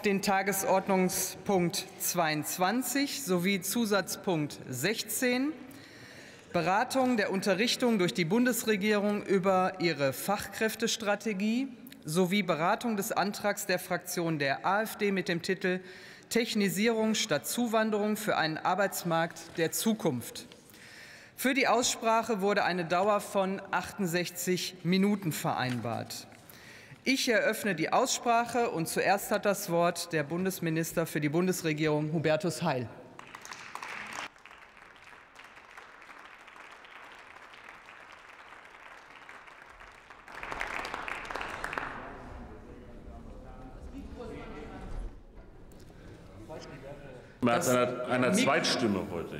den Tagesordnungspunkt 22 sowie Zusatzpunkt 16, Beratung der Unterrichtung durch die Bundesregierung über ihre Fachkräftestrategie sowie Beratung des Antrags der Fraktion der AfD mit dem Titel Technisierung statt Zuwanderung für einen Arbeitsmarkt der Zukunft. Für die Aussprache wurde eine Dauer von 68 Minuten vereinbart. Ich eröffne die Aussprache und zuerst hat das Wort der Bundesminister für die Bundesregierung, Hubertus Heil. Mit einer Zweitstimme heute.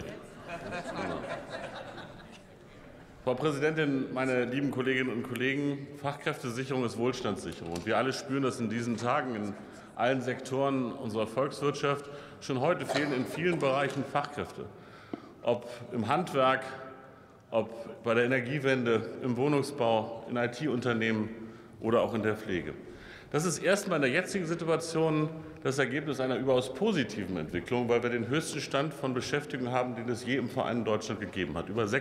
Frau Präsidentin, meine lieben Kolleginnen und Kollegen! Fachkräftesicherung ist Wohlstandssicherung. Und wir alle spüren das in diesen Tagen in allen Sektoren unserer Volkswirtschaft. Schon heute fehlen in vielen Bereichen Fachkräfte. Ob im Handwerk, ob bei der Energiewende, im Wohnungsbau, in IT-Unternehmen oder auch in der Pflege. Das ist erstmal in der jetzigen Situation das Ergebnis einer überaus positiven Entwicklung, weil wir den höchsten Stand von Beschäftigung haben, den es je im Verein in Deutschland gegeben hat. Über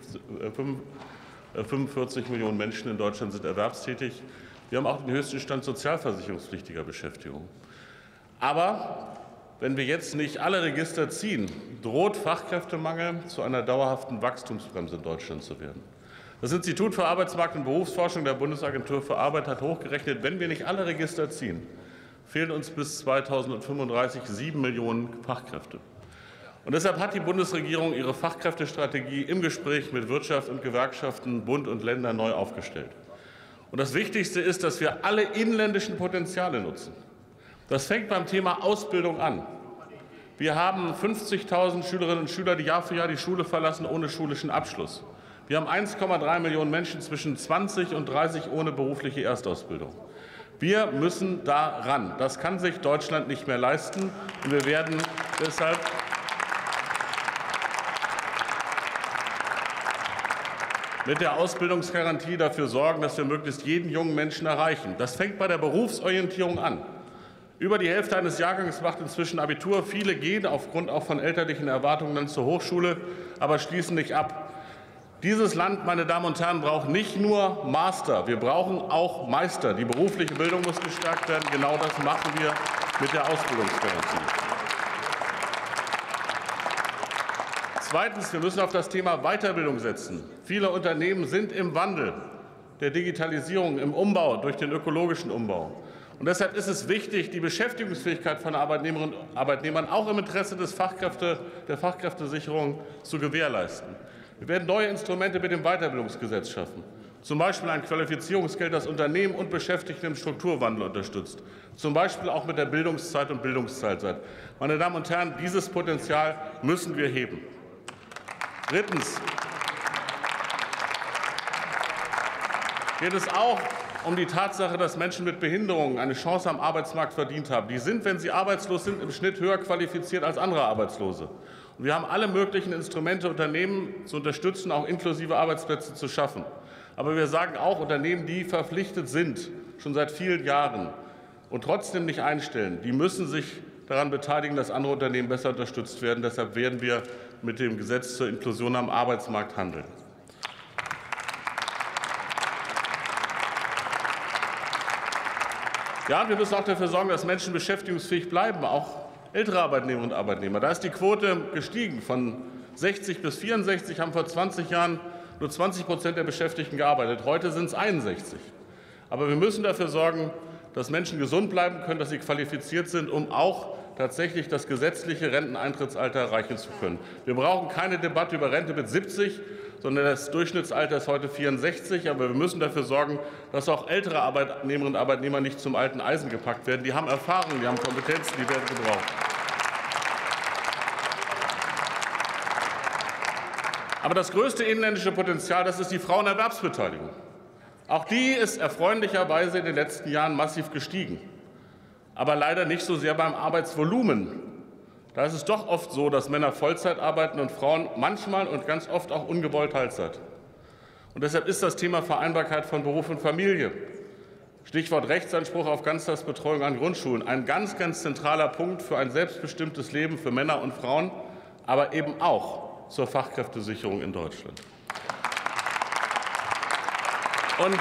45 Millionen Menschen in Deutschland sind erwerbstätig. Wir haben auch den höchsten Stand sozialversicherungspflichtiger Beschäftigung. Aber wenn wir jetzt nicht alle Register ziehen, droht Fachkräftemangel zu einer dauerhaften Wachstumsbremse in Deutschland zu werden. Das Institut für Arbeitsmarkt- und Berufsforschung der Bundesagentur für Arbeit hat hochgerechnet, wenn wir nicht alle Register ziehen, fehlen uns bis 2035 7 Millionen Fachkräfte. Und deshalb hat die Bundesregierung ihre Fachkräftestrategie im Gespräch mit Wirtschaft und Gewerkschaften, Bund und Länder neu aufgestellt. Und das Wichtigste ist, dass wir alle inländischen Potenziale nutzen. Das fängt beim Thema Ausbildung an. Wir haben 50.000 Schülerinnen und Schüler, die Jahr für Jahr die Schule verlassen, ohne schulischen Abschluss. Wir haben 1,3 Millionen Menschen zwischen 20 und 30 ohne berufliche Erstausbildung. Wir müssen da ran. Das kann sich Deutschland nicht mehr leisten. Und wir werden deshalb mit der Ausbildungsgarantie dafür sorgen, dass wir möglichst jeden jungen Menschen erreichen. Das fängt bei der Berufsorientierung an. Über die Hälfte eines Jahrgangs macht inzwischen Abitur. Viele gehen aufgrund auch von elterlichen Erwartungen dann zur Hochschule, aber schließen nicht ab. Dieses Land, meine Damen und Herren, braucht nicht nur Master, wir brauchen auch Meister. Die berufliche Bildung muss gestärkt werden. Genau das machen wir mit der Ausbildungsgarantie. Zweitens, wir müssen auf das Thema Weiterbildung setzen. Viele Unternehmen sind im Wandel der Digitalisierung, im Umbau durch den ökologischen Umbau. Und deshalb ist es wichtig, die Beschäftigungsfähigkeit von Arbeitnehmerinnen und Arbeitnehmern auch im Interesse der Fachkräftesicherung zu gewährleisten. Wir werden neue Instrumente mit dem Weiterbildungsgesetz schaffen, zum Beispiel ein Qualifizierungsgeld, das Unternehmen und Beschäftigte im Strukturwandel unterstützt, zum Beispiel auch mit der Bildungszeit und Bildungszeitsat. Meine Damen und Herren, dieses Potenzial müssen wir heben. Drittens geht es auch um die Tatsache, dass Menschen mit Behinderungen eine Chance am Arbeitsmarkt verdient haben. Die sind, wenn sie arbeitslos sind, im Schnitt höher qualifiziert als andere Arbeitslose. Und wir haben alle möglichen Instrumente, Unternehmen zu unterstützen, auch inklusive Arbeitsplätze zu schaffen. Aber wir sagen auch, Unternehmen, die verpflichtet sind, schon seit vielen Jahren und trotzdem nicht einstellen, die müssen sich daran beteiligen, dass andere Unternehmen besser unterstützt werden. Deshalb werden wir mit dem Gesetz zur Inklusion am Arbeitsmarkt handeln. Ja, wir müssen auch dafür sorgen, dass Menschen beschäftigungsfähig bleiben, auch ältere Arbeitnehmerinnen und Arbeitnehmer. Da ist die Quote gestiegen. Von 60 bis 64 haben vor 20 Jahren nur 20% der Beschäftigten gearbeitet. Heute sind es 61. Aber wir müssen dafür sorgen, dass Menschen gesund bleiben können, dass sie qualifiziert sind, um auch tatsächlich das gesetzliche Renteneintrittsalter erreichen zu können. Wir brauchen keine Debatte über Rente mit 70, sondern das Durchschnittsalter ist heute 64. Aber wir müssen dafür sorgen, dass auch ältere Arbeitnehmerinnen und Arbeitnehmer nicht zum alten Eisen gepackt werden. Die haben Erfahrung, die haben Kompetenzen, die werden gebraucht. Aber das größte inländische Potenzial, das ist die Frauenerwerbsbeteiligung. Auch die ist erfreulicherweise in den letzten Jahren massiv gestiegen, aber leider nicht so sehr beim Arbeitsvolumen. Da ist es doch oft so, dass Männer Vollzeit arbeiten und Frauen manchmal und ganz oft auch ungewollt Teilzeit. Und deshalb ist das Thema Vereinbarkeit von Beruf und Familie Stichwort Rechtsanspruch auf Ganztagsbetreuung an Grundschulen. Ein ganz, ganz zentraler Punkt für ein selbstbestimmtes Leben für Männer und Frauen, aber eben auch zur Fachkräftesicherung in Deutschland. Und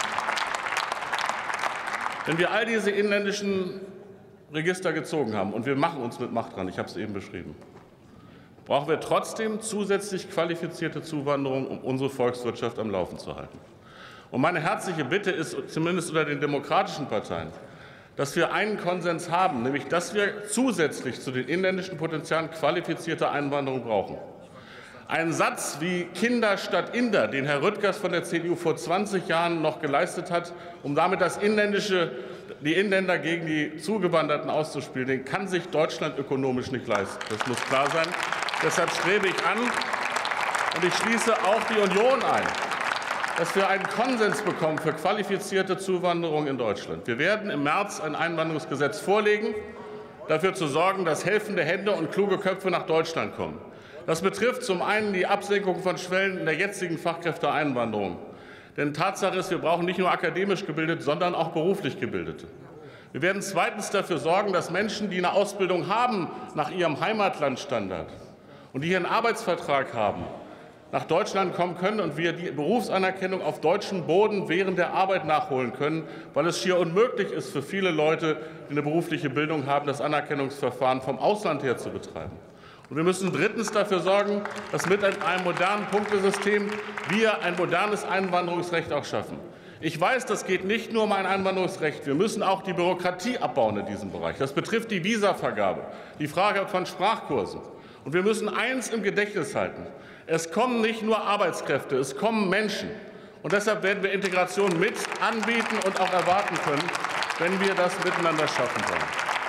wenn wir all diese inländischen Register gezogen haben, und wir machen uns mit Macht dran, ich habe es eben beschrieben, brauchen wir trotzdem zusätzlich qualifizierte Zuwanderung, um unsere Volkswirtschaft am Laufen zu halten. Und meine herzliche Bitte ist, zumindest unter den demokratischen Parteien, dass wir einen Konsens haben, nämlich dass wir zusätzlich zu den inländischen Potenzialen qualifizierte Einwanderung brauchen. Ein Satz wie Kinder statt Inder, den Herr Rüttgers von der CDU vor 20 Jahren noch geleistet hat, um damit die Inländer gegen die Zugewanderten auszuspielen, den kann sich Deutschland ökonomisch nicht leisten. Das muss klar sein. Deshalb strebe ich an, und ich schließe auch die Union ein, dass wir einen Konsens bekommen für qualifizierte Zuwanderung in Deutschland. Wir werden im März ein Einwanderungsgesetz vorlegen, dafür zu sorgen, dass helfende Hände und kluge Köpfe nach Deutschland kommen. Das betrifft zum einen die Absenkung von Schwellen in der jetzigen Fachkräfteeinwanderung. Denn Tatsache ist, wir brauchen nicht nur akademisch Gebildete, sondern auch beruflich Gebildete. Wir werden zweitens dafür sorgen, dass Menschen, die eine Ausbildung haben nach ihrem Heimatlandstandard und die hier einen Arbeitsvertrag haben, nach Deutschland kommen können und wir die Berufsanerkennung auf deutschem Boden während der Arbeit nachholen können, weil es schier unmöglich ist für viele Leute, die eine berufliche Bildung haben, das Anerkennungsverfahren vom Ausland her zu betreiben. Und wir müssen drittens dafür sorgen, dass mit einem modernen Punktesystem wir ein modernes Einwanderungsrecht auch schaffen. Ich weiß, das geht nicht nur um ein Einwanderungsrecht. Wir müssen auch die Bürokratie abbauen in diesem Bereich. Das betrifft die Visavergabe, die Frage von Sprachkursen. Und wir müssen eins im Gedächtnis halten. Es kommen nicht nur Arbeitskräfte, es kommen Menschen. Und deshalb werden wir Integration mit anbieten und auch erwarten können, wenn wir das miteinander schaffen wollen.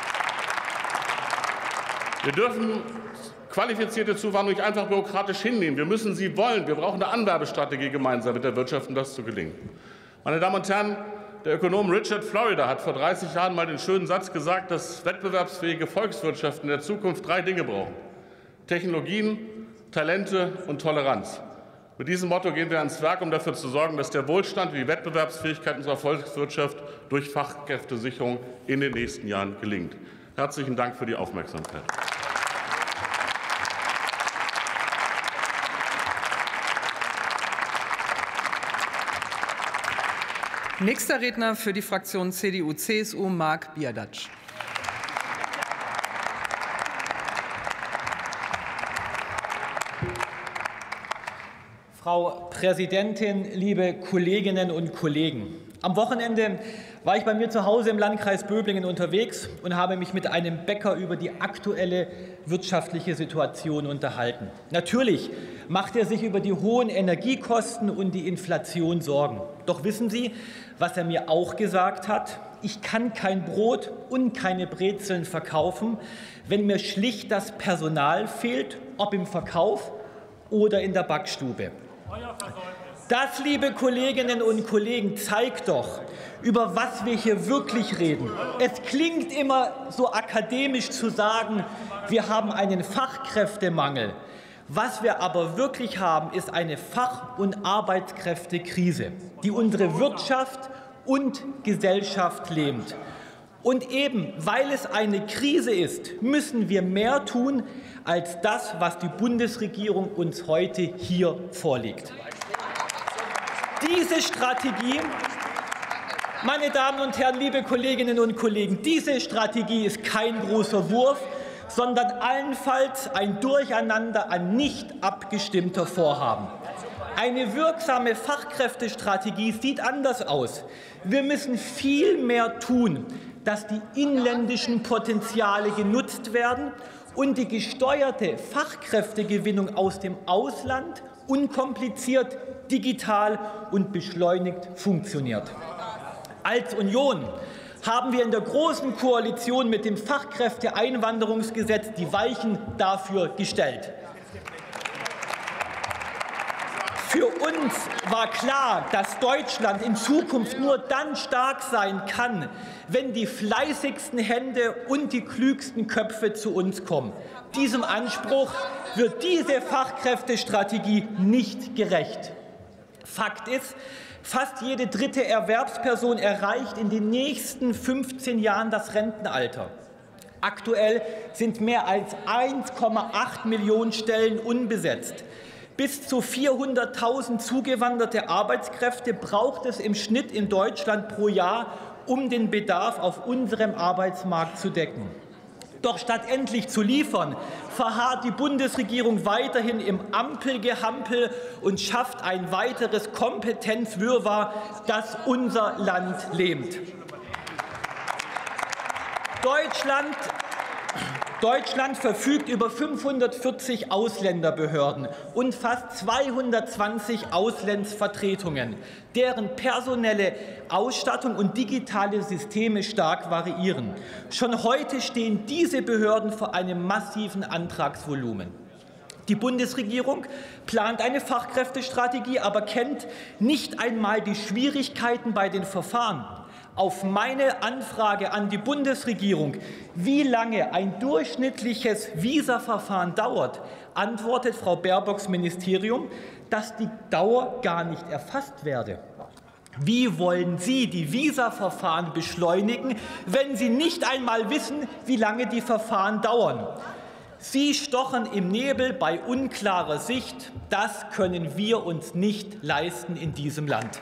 Wir dürfen qualifizierte Zuwanderung nicht einfach bürokratisch hinnehmen. Wir müssen sie wollen. Wir brauchen eine Anwerbestrategie gemeinsam mit der Wirtschaft, um das zu gelingen. Meine Damen und Herren, der Ökonom Richard Florida hat vor 30 Jahren mal den schönen Satz gesagt, dass wettbewerbsfähige Volkswirtschaften in der Zukunft 3 Dinge brauchen: Technologien, Talente und Toleranz. Mit diesem Motto gehen wir ans Werk, um dafür zu sorgen, dass der Wohlstand und die Wettbewerbsfähigkeit unserer Volkswirtschaft durch Fachkräftesicherung in den nächsten Jahren gelingt. Herzlichen Dank für die Aufmerksamkeit. Nächster Redner für die Fraktion CDU/CSU, Marc Bierdatsch. Frau Präsidentin, liebe Kolleginnen und Kollegen! Am Wochenende war ich bei mir zu Hause im Landkreis Böblingen unterwegs und habe mich mit einem Bäcker über die aktuelle wirtschaftliche Situation unterhalten. Natürlich macht er sich über die hohen Energiekosten und die Inflation Sorgen. Doch wissen Sie, was er mir auch gesagt hat? Ich kann kein Brot und keine Brezeln verkaufen, wenn mir schlicht das Personal fehlt, ob im Verkauf oder in der Backstube. Das, liebe Kolleginnen und Kollegen, zeigt doch, über was wir hier wirklich reden. Es klingt immer so akademisch zu sagen, wir haben einen Fachkräftemangel. Was wir aber wirklich haben, ist eine Fach- und Arbeitskräftekrise, die unsere Wirtschaft und Gesellschaft lähmt. Und eben, weil es eine Krise ist, müssen wir mehr tun als das, was die Bundesregierung uns heute hier vorlegt. Diese Strategie, meine Damen und Herren, liebe Kolleginnen und Kollegen, diese Strategie ist kein großer Wurf, sondern allenfalls ein Durcheinander an nicht abgestimmter Vorhaben. Eine wirksame Fachkräftestrategie sieht anders aus. Wir müssen viel mehr tun, dass die inländischen Potenziale genutzt werden und die gesteuerte Fachkräftegewinnung aus dem Ausland unkompliziert, digital und beschleunigt funktioniert. Als Union haben wir in der Großen Koalition mit dem Fachkräfteeinwanderungsgesetz die Weichen dafür gestellt. Für uns war klar, dass Deutschland in Zukunft nur dann stark sein kann, wenn die fleißigsten Hände und die klügsten Köpfe zu uns kommen. Diesem Anspruch wird diese Fachkräftestrategie nicht gerecht. Fakt ist, Fast jede dritte Erwerbsperson erreicht in den nächsten 15 Jahren das Rentenalter. Aktuell sind mehr als 1,8 Millionen Stellen unbesetzt. Bis zu 400.000 zugewanderte Arbeitskräfte braucht es im Schnitt in Deutschland pro Jahr, um den Bedarf auf unserem Arbeitsmarkt zu decken. Doch statt endlich zu liefern, verharrt die Bundesregierung weiterhin im Ampelgehampel und schafft ein weiteres Kompetenzwirrwarr, das unser Land lähmt. Deutschland verfügt über 540 Ausländerbehörden und fast 220 Ausländsvertretungen, deren personelle Ausstattung und digitale Systeme stark variieren. Schon heute stehen diese Behörden vor einem massiven Antragsvolumen. Die Bundesregierung plant eine Fachkräftestrategie, aber kennt nicht einmal die Schwierigkeiten bei den Verfahren. Auf meine Anfrage an die Bundesregierung, wie lange ein durchschnittliches Visaverfahren dauert, antwortet Frau Baerbocks Ministerium, dass die Dauer gar nicht erfasst werde. Wie wollen Sie die Visaverfahren beschleunigen, wenn Sie nicht einmal wissen, wie lange die Verfahren dauern? Sie stochern im Nebel bei unklarer Sicht. Das können wir uns nicht leisten in diesem Land.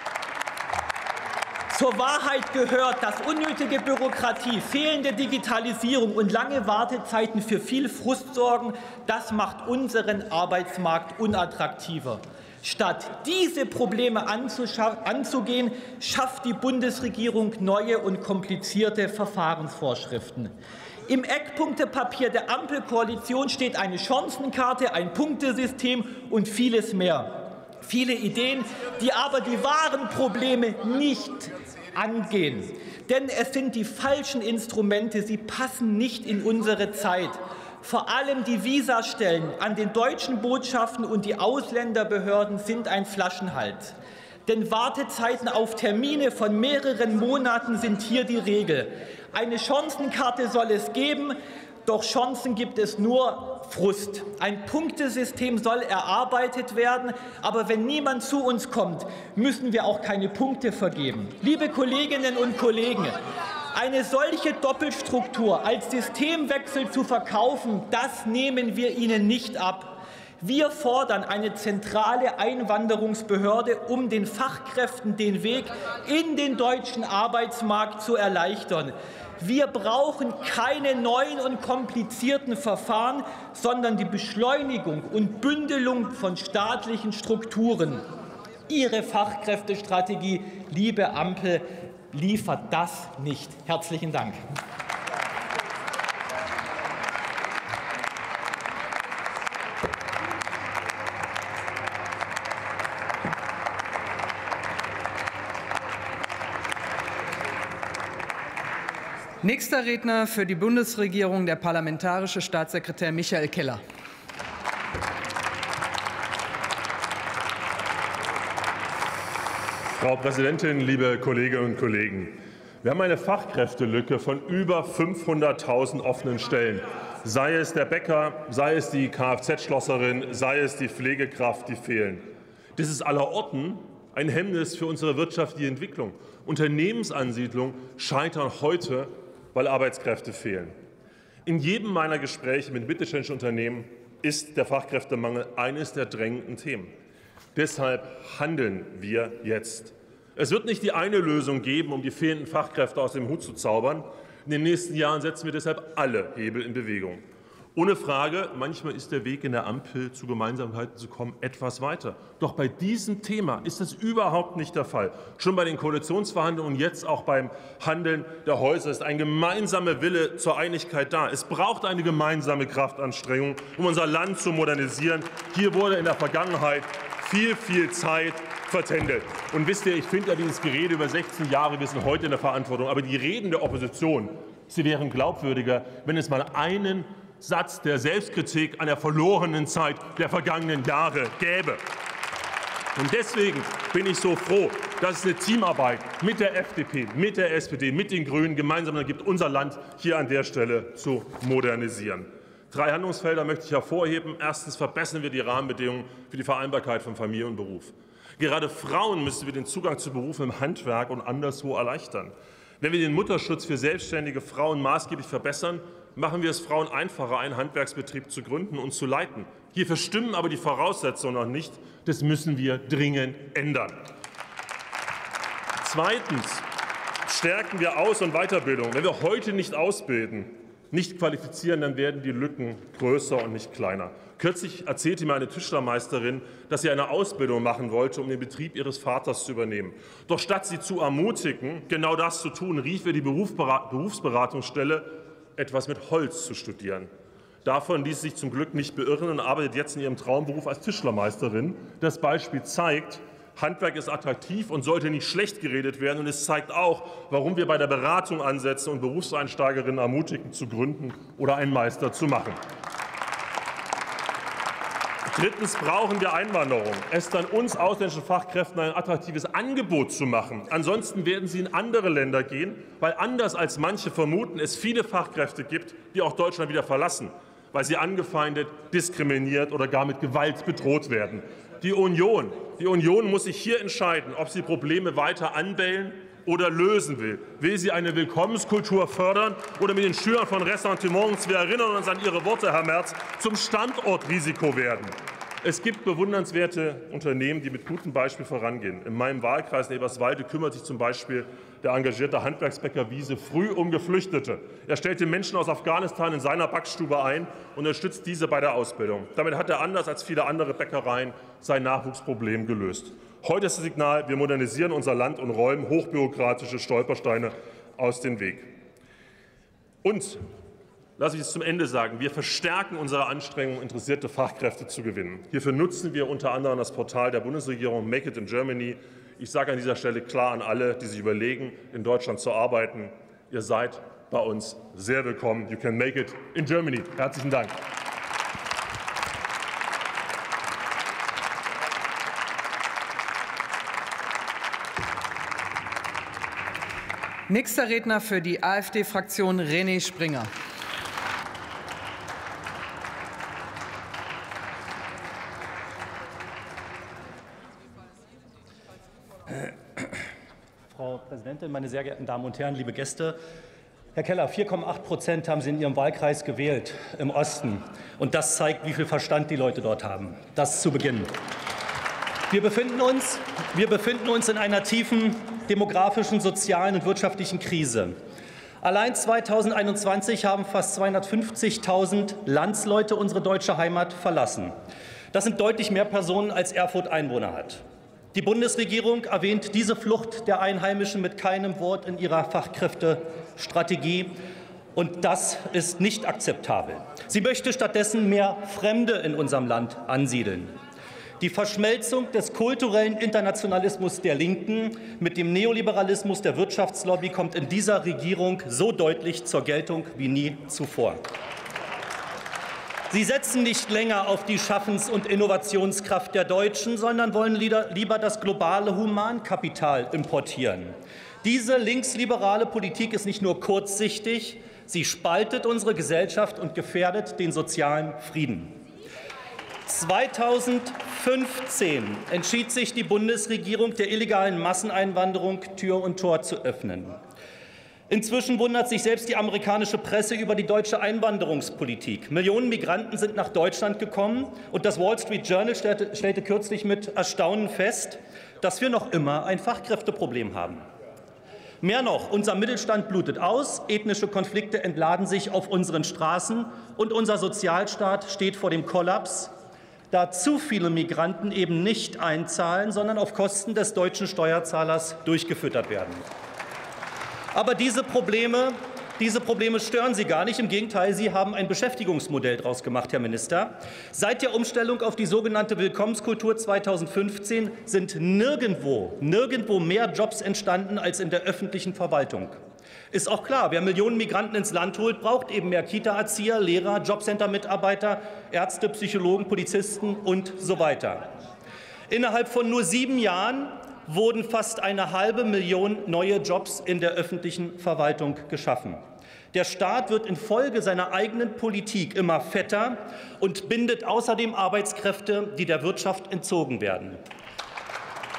Zur Wahrheit gehört, dass unnötige Bürokratie, fehlende Digitalisierung und lange Wartezeiten für viel Frust sorgen. Das macht unseren Arbeitsmarkt unattraktiver. Statt diese Probleme anzugehen, schafft die Bundesregierung neue und komplizierte Verfahrensvorschriften. Im Eckpunktepapier der Ampelkoalition steht eine Chancenkarte, ein Punktesystem und vieles mehr. Viele Ideen, die aber die wahren Probleme nicht angehen. Denn es sind die falschen Instrumente, sie passen nicht in unsere Zeit. Vor allem die Visastellen an den deutschen Botschaften und die Ausländerbehörden sind ein Flaschenhals. Denn Wartezeiten auf Termine von mehreren Monaten sind hier die Regel. Eine Chancenkarte soll es geben, doch Chancen gibt es nur Frust. Ein Punktesystem soll erarbeitet werden, aber wenn niemand zu uns kommt, müssen wir auch keine Punkte vergeben. Liebe Kolleginnen und Kollegen, eine solche Doppelstruktur als Systemwechsel zu verkaufen, das nehmen wir Ihnen nicht ab. Wir fordern eine zentrale Einwanderungsbehörde, um den Fachkräften den Weg in den deutschen Arbeitsmarkt zu erleichtern. Wir brauchen keine neuen und komplizierten Verfahren, sondern die Beschleunigung und Bündelung von staatlichen Strukturen. Ihre Fachkräftestrategie, liebe Ampel, liefert das nicht. Herzlichen Dank. Nächster Redner für die Bundesregierung, der parlamentarische Staatssekretär Michael Keller. Frau Präsidentin, liebe Kolleginnen und Kollegen! Wir haben eine Fachkräftelücke von über 500.000 offenen Stellen. Sei es der Bäcker, sei es die Kfz-Schlosserin, sei es die Pflegekraft, die fehlen. Das ist allerorten ein Hemmnis für unsere wirtschaftliche Entwicklung. Unternehmensansiedlungen scheitern heute, weil Arbeitskräfte fehlen. In jedem meiner Gespräche mit mittelständischen Unternehmen ist der Fachkräftemangel eines der drängenden Themen. Deshalb handeln wir jetzt. Es wird nicht die eine Lösung geben, um die fehlenden Fachkräfte aus dem Hut zu zaubern. In den nächsten Jahren setzen wir deshalb alle Hebel in Bewegung. Ohne Frage, manchmal ist der Weg in der Ampel zu Gemeinsamkeiten zu kommen etwas weiter. Doch bei diesem Thema ist das überhaupt nicht der Fall. Schon bei den Koalitionsverhandlungen und jetzt auch beim Handeln der Häuser ist ein gemeinsamer Wille zur Einigkeit da. Es braucht eine gemeinsame Kraftanstrengung, um unser Land zu modernisieren. Hier wurde in der Vergangenheit viel Zeit vertändelt. Und wisst ihr, ich finde ja dieses Gerede über 16 Jahre, wir sind heute in der Verantwortung, aber die Reden der Opposition, sie wären glaubwürdiger, wenn es mal einen Satz der Selbstkritik an der verlorenen Zeit der vergangenen Jahre gäbe. Und deswegen bin ich so froh, dass es eine Teamarbeit mit der FDP, mit der SPD, mit den Grünen gemeinsam gibt, unser Land hier an der Stelle zu modernisieren. 3 Handlungsfelder möchte ich hervorheben. Erstens verbessern wir die Rahmenbedingungen für die Vereinbarkeit von Familie und Beruf. Gerade Frauen müssen wir den Zugang zu Berufen im Handwerk und anderswo erleichtern. Wenn wir den Mutterschutz für selbstständige Frauen maßgeblich verbessern, machen wir es Frauen einfacher, einen Handwerksbetrieb zu gründen und zu leiten. Hierfür stimmen aber die Voraussetzungen noch nicht. Das müssen wir dringend ändern. Zweitens stärken wir Aus- und Weiterbildung. Wenn wir heute nicht ausbilden, nicht qualifizieren, dann werden die Lücken größer und nicht kleiner. Kürzlich erzählte mir eine Tischlermeisterin, dass sie eine Ausbildung machen wollte, um den Betrieb ihres Vaters zu übernehmen. Doch statt sie zu ermutigen, genau das zu tun, rief ihr die Berufsberatungsstelle, etwas mit Holz zu studieren. Davon ließ sie sich zum Glück nicht beirren und arbeitet jetzt in ihrem Traumberuf als Tischlermeisterin. Das Beispiel zeigt, Handwerk ist attraktiv und sollte nicht schlecht geredet werden. Und es zeigt auch, warum wir bei der Beratung ansetzen und Berufseinsteigerinnen ermutigen, zu gründen oder einen Meister zu machen. Drittens brauchen wir Einwanderung. Es ist an uns ausländischen Fachkräften ein attraktives Angebot zu machen. Ansonsten werden sie in andere Länder gehen, weil anders als manche vermuten, es viele Fachkräfte gibt, die auch Deutschland wieder verlassen, weil sie angefeindet, diskriminiert oder gar mit Gewalt bedroht werden. Die Union muss sich hier entscheiden, ob sie Probleme weiter anbellen oder lösen will. Will sie eine Willkommenskultur fördern oder mit den Schülern von Ressentiments, wir erinnern uns an Ihre Worte, Herr Merz, zum Standortrisiko werden? Es gibt bewundernswerte Unternehmen, die mit gutem Beispiel vorangehen. In meinem Wahlkreis in Eberswalde kümmert sich zum Beispiel der engagierte Handwerksbäcker Wiese früh um Geflüchtete. Er stellte Menschen aus Afghanistan in seiner Backstube ein und unterstützt diese bei der Ausbildung. Damit hat er anders als viele andere Bäckereien sein Nachwuchsproblem gelöst. Heute ist das Signal, wir modernisieren unser Land und räumen hochbürokratische Stolpersteine aus dem Weg. Und lasse ich es zum Ende sagen, wir verstärken unsere Anstrengungen, interessierte Fachkräfte zu gewinnen. Hierfür nutzen wir unter anderem das Portal der Bundesregierung Make It in Germany. Ich sage an dieser Stelle klar an alle, die sich überlegen, in Deutschland zu arbeiten, ihr seid bei uns sehr willkommen. You can make it in Germany. Herzlichen Dank. Nächster Redner für die AfD-Fraktion René Springer. Frau Präsidentin, meine sehr geehrten Damen und Herren, liebe Gäste! Herr Keller, 4,8% haben Sie in Ihrem Wahlkreis gewählt im Osten. Und das zeigt, wie viel Verstand die Leute dort haben. Das zu Beginn. Wir befinden uns in einer tiefen demografischen, sozialen und wirtschaftlichen Krise. Allein 2021 haben fast 250.000 Landsleute unsere deutsche Heimat verlassen. Das sind deutlich mehr Personen, als Erfurt Einwohner hat. Die Bundesregierung erwähnt diese Flucht der Einheimischen mit keinem Wort in ihrer Fachkräftestrategie. Und das ist nicht akzeptabel. Sie möchte stattdessen mehr Fremde in unserem Land ansiedeln. Die Verschmelzung des kulturellen Internationalismus der Linken mit dem Neoliberalismus der Wirtschaftslobby kommt in dieser Regierung so deutlich zur Geltung wie nie zuvor. Sie setzen nicht länger auf die Schaffens- und Innovationskraft der Deutschen, sondern wollen lieber das globale Humankapital importieren. Diese linksliberale Politik ist nicht nur kurzsichtig, sie spaltet unsere Gesellschaft und gefährdet den sozialen Frieden. 2015 entschied sich die Bundesregierung, der illegalen Masseneinwanderung Tür und Tor zu öffnen. Inzwischen wundert sich selbst die amerikanische Presse über die deutsche Einwanderungspolitik. Millionen Migranten sind nach Deutschland gekommen, und das Wall Street Journal stellte kürzlich mit Erstaunen fest, dass wir noch immer ein Fachkräfteproblem haben. Mehr noch, unser Mittelstand blutet aus, ethnische Konflikte entladen sich auf unseren Straßen und unser Sozialstaat steht vor dem Kollaps, da zu viele Migranten eben nicht einzahlen, sondern auf Kosten des deutschen Steuerzahlers durchgefüttert werden. Aber diese Probleme stören Sie gar nicht. Im Gegenteil, Sie haben ein Beschäftigungsmodell daraus gemacht, Herr Minister. Seit der Umstellung auf die sogenannte Willkommenskultur 2015 sind nirgendwo mehr Jobs entstanden als in der öffentlichen Verwaltung. Ist auch klar, wer Millionen Migranten ins Land holt, braucht eben mehr Kita-Erzieher, Lehrer, Jobcenter-Mitarbeiter, Ärzte, Psychologen, Polizisten und so weiter. Innerhalb von nur 7 Jahren wurden fast 500.000 neue Jobs in der öffentlichen Verwaltung geschaffen. Der Staat wird infolge seiner eigenen Politik immer fetter und bindet außerdem Arbeitskräfte, die der Wirtschaft entzogen werden.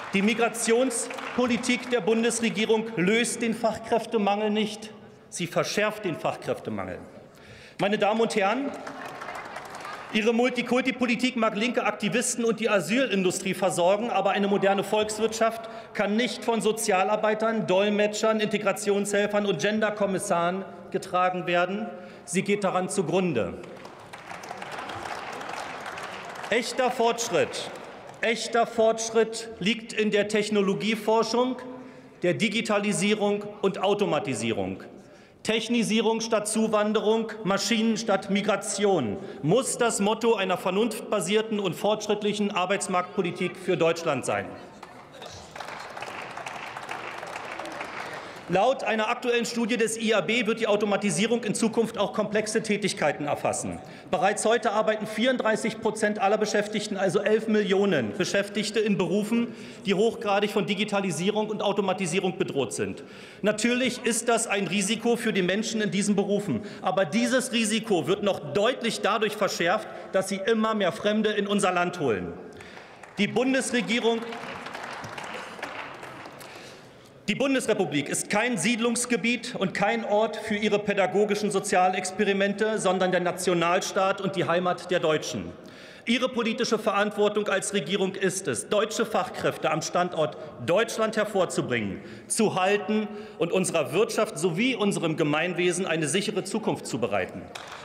Die Migrationspolitik der Bundesregierung löst den Fachkräftemangel nicht. Sie verschärft den Fachkräftemangel. Meine Damen und Herren, Ihre Multikulti-Politik mag linke Aktivisten und die Asylindustrie versorgen, aber eine moderne Volkswirtschaft kann nicht von Sozialarbeitern, Dolmetschern, Integrationshelfern und Genderkommissaren getragen werden. Sie geht daran zugrunde. Echter Fortschritt liegt in der Technologieforschung, der Digitalisierung und Automatisierung. Technisierung statt Zuwanderung, Maschinen statt Migration muss das Motto einer vernunftbasierten und fortschrittlichen Arbeitsmarktpolitik für Deutschland sein. Laut einer aktuellen Studie des IAB wird die Automatisierung in Zukunft auch komplexe Tätigkeiten erfassen. Bereits heute arbeiten 34% aller Beschäftigten, also 11 Millionen Beschäftigte, in Berufen, die hochgradig von Digitalisierung und Automatisierung bedroht sind. Natürlich ist das ein Risiko für die Menschen in diesen Berufen. Aber dieses Risiko wird noch deutlich dadurch verschärft, dass sie immer mehr Fremde in unser Land holen. Die Bundesrepublik ist kein Siedlungsgebiet und kein Ort für ihre pädagogischen Sozialexperimente, sondern der Nationalstaat und die Heimat der Deutschen. Ihre politische Verantwortung als Regierung ist es, deutsche Fachkräfte am Standort Deutschland hervorzubringen, zu halten und unserer Wirtschaft sowie unserem Gemeinwesen eine sichere Zukunft zu bereiten.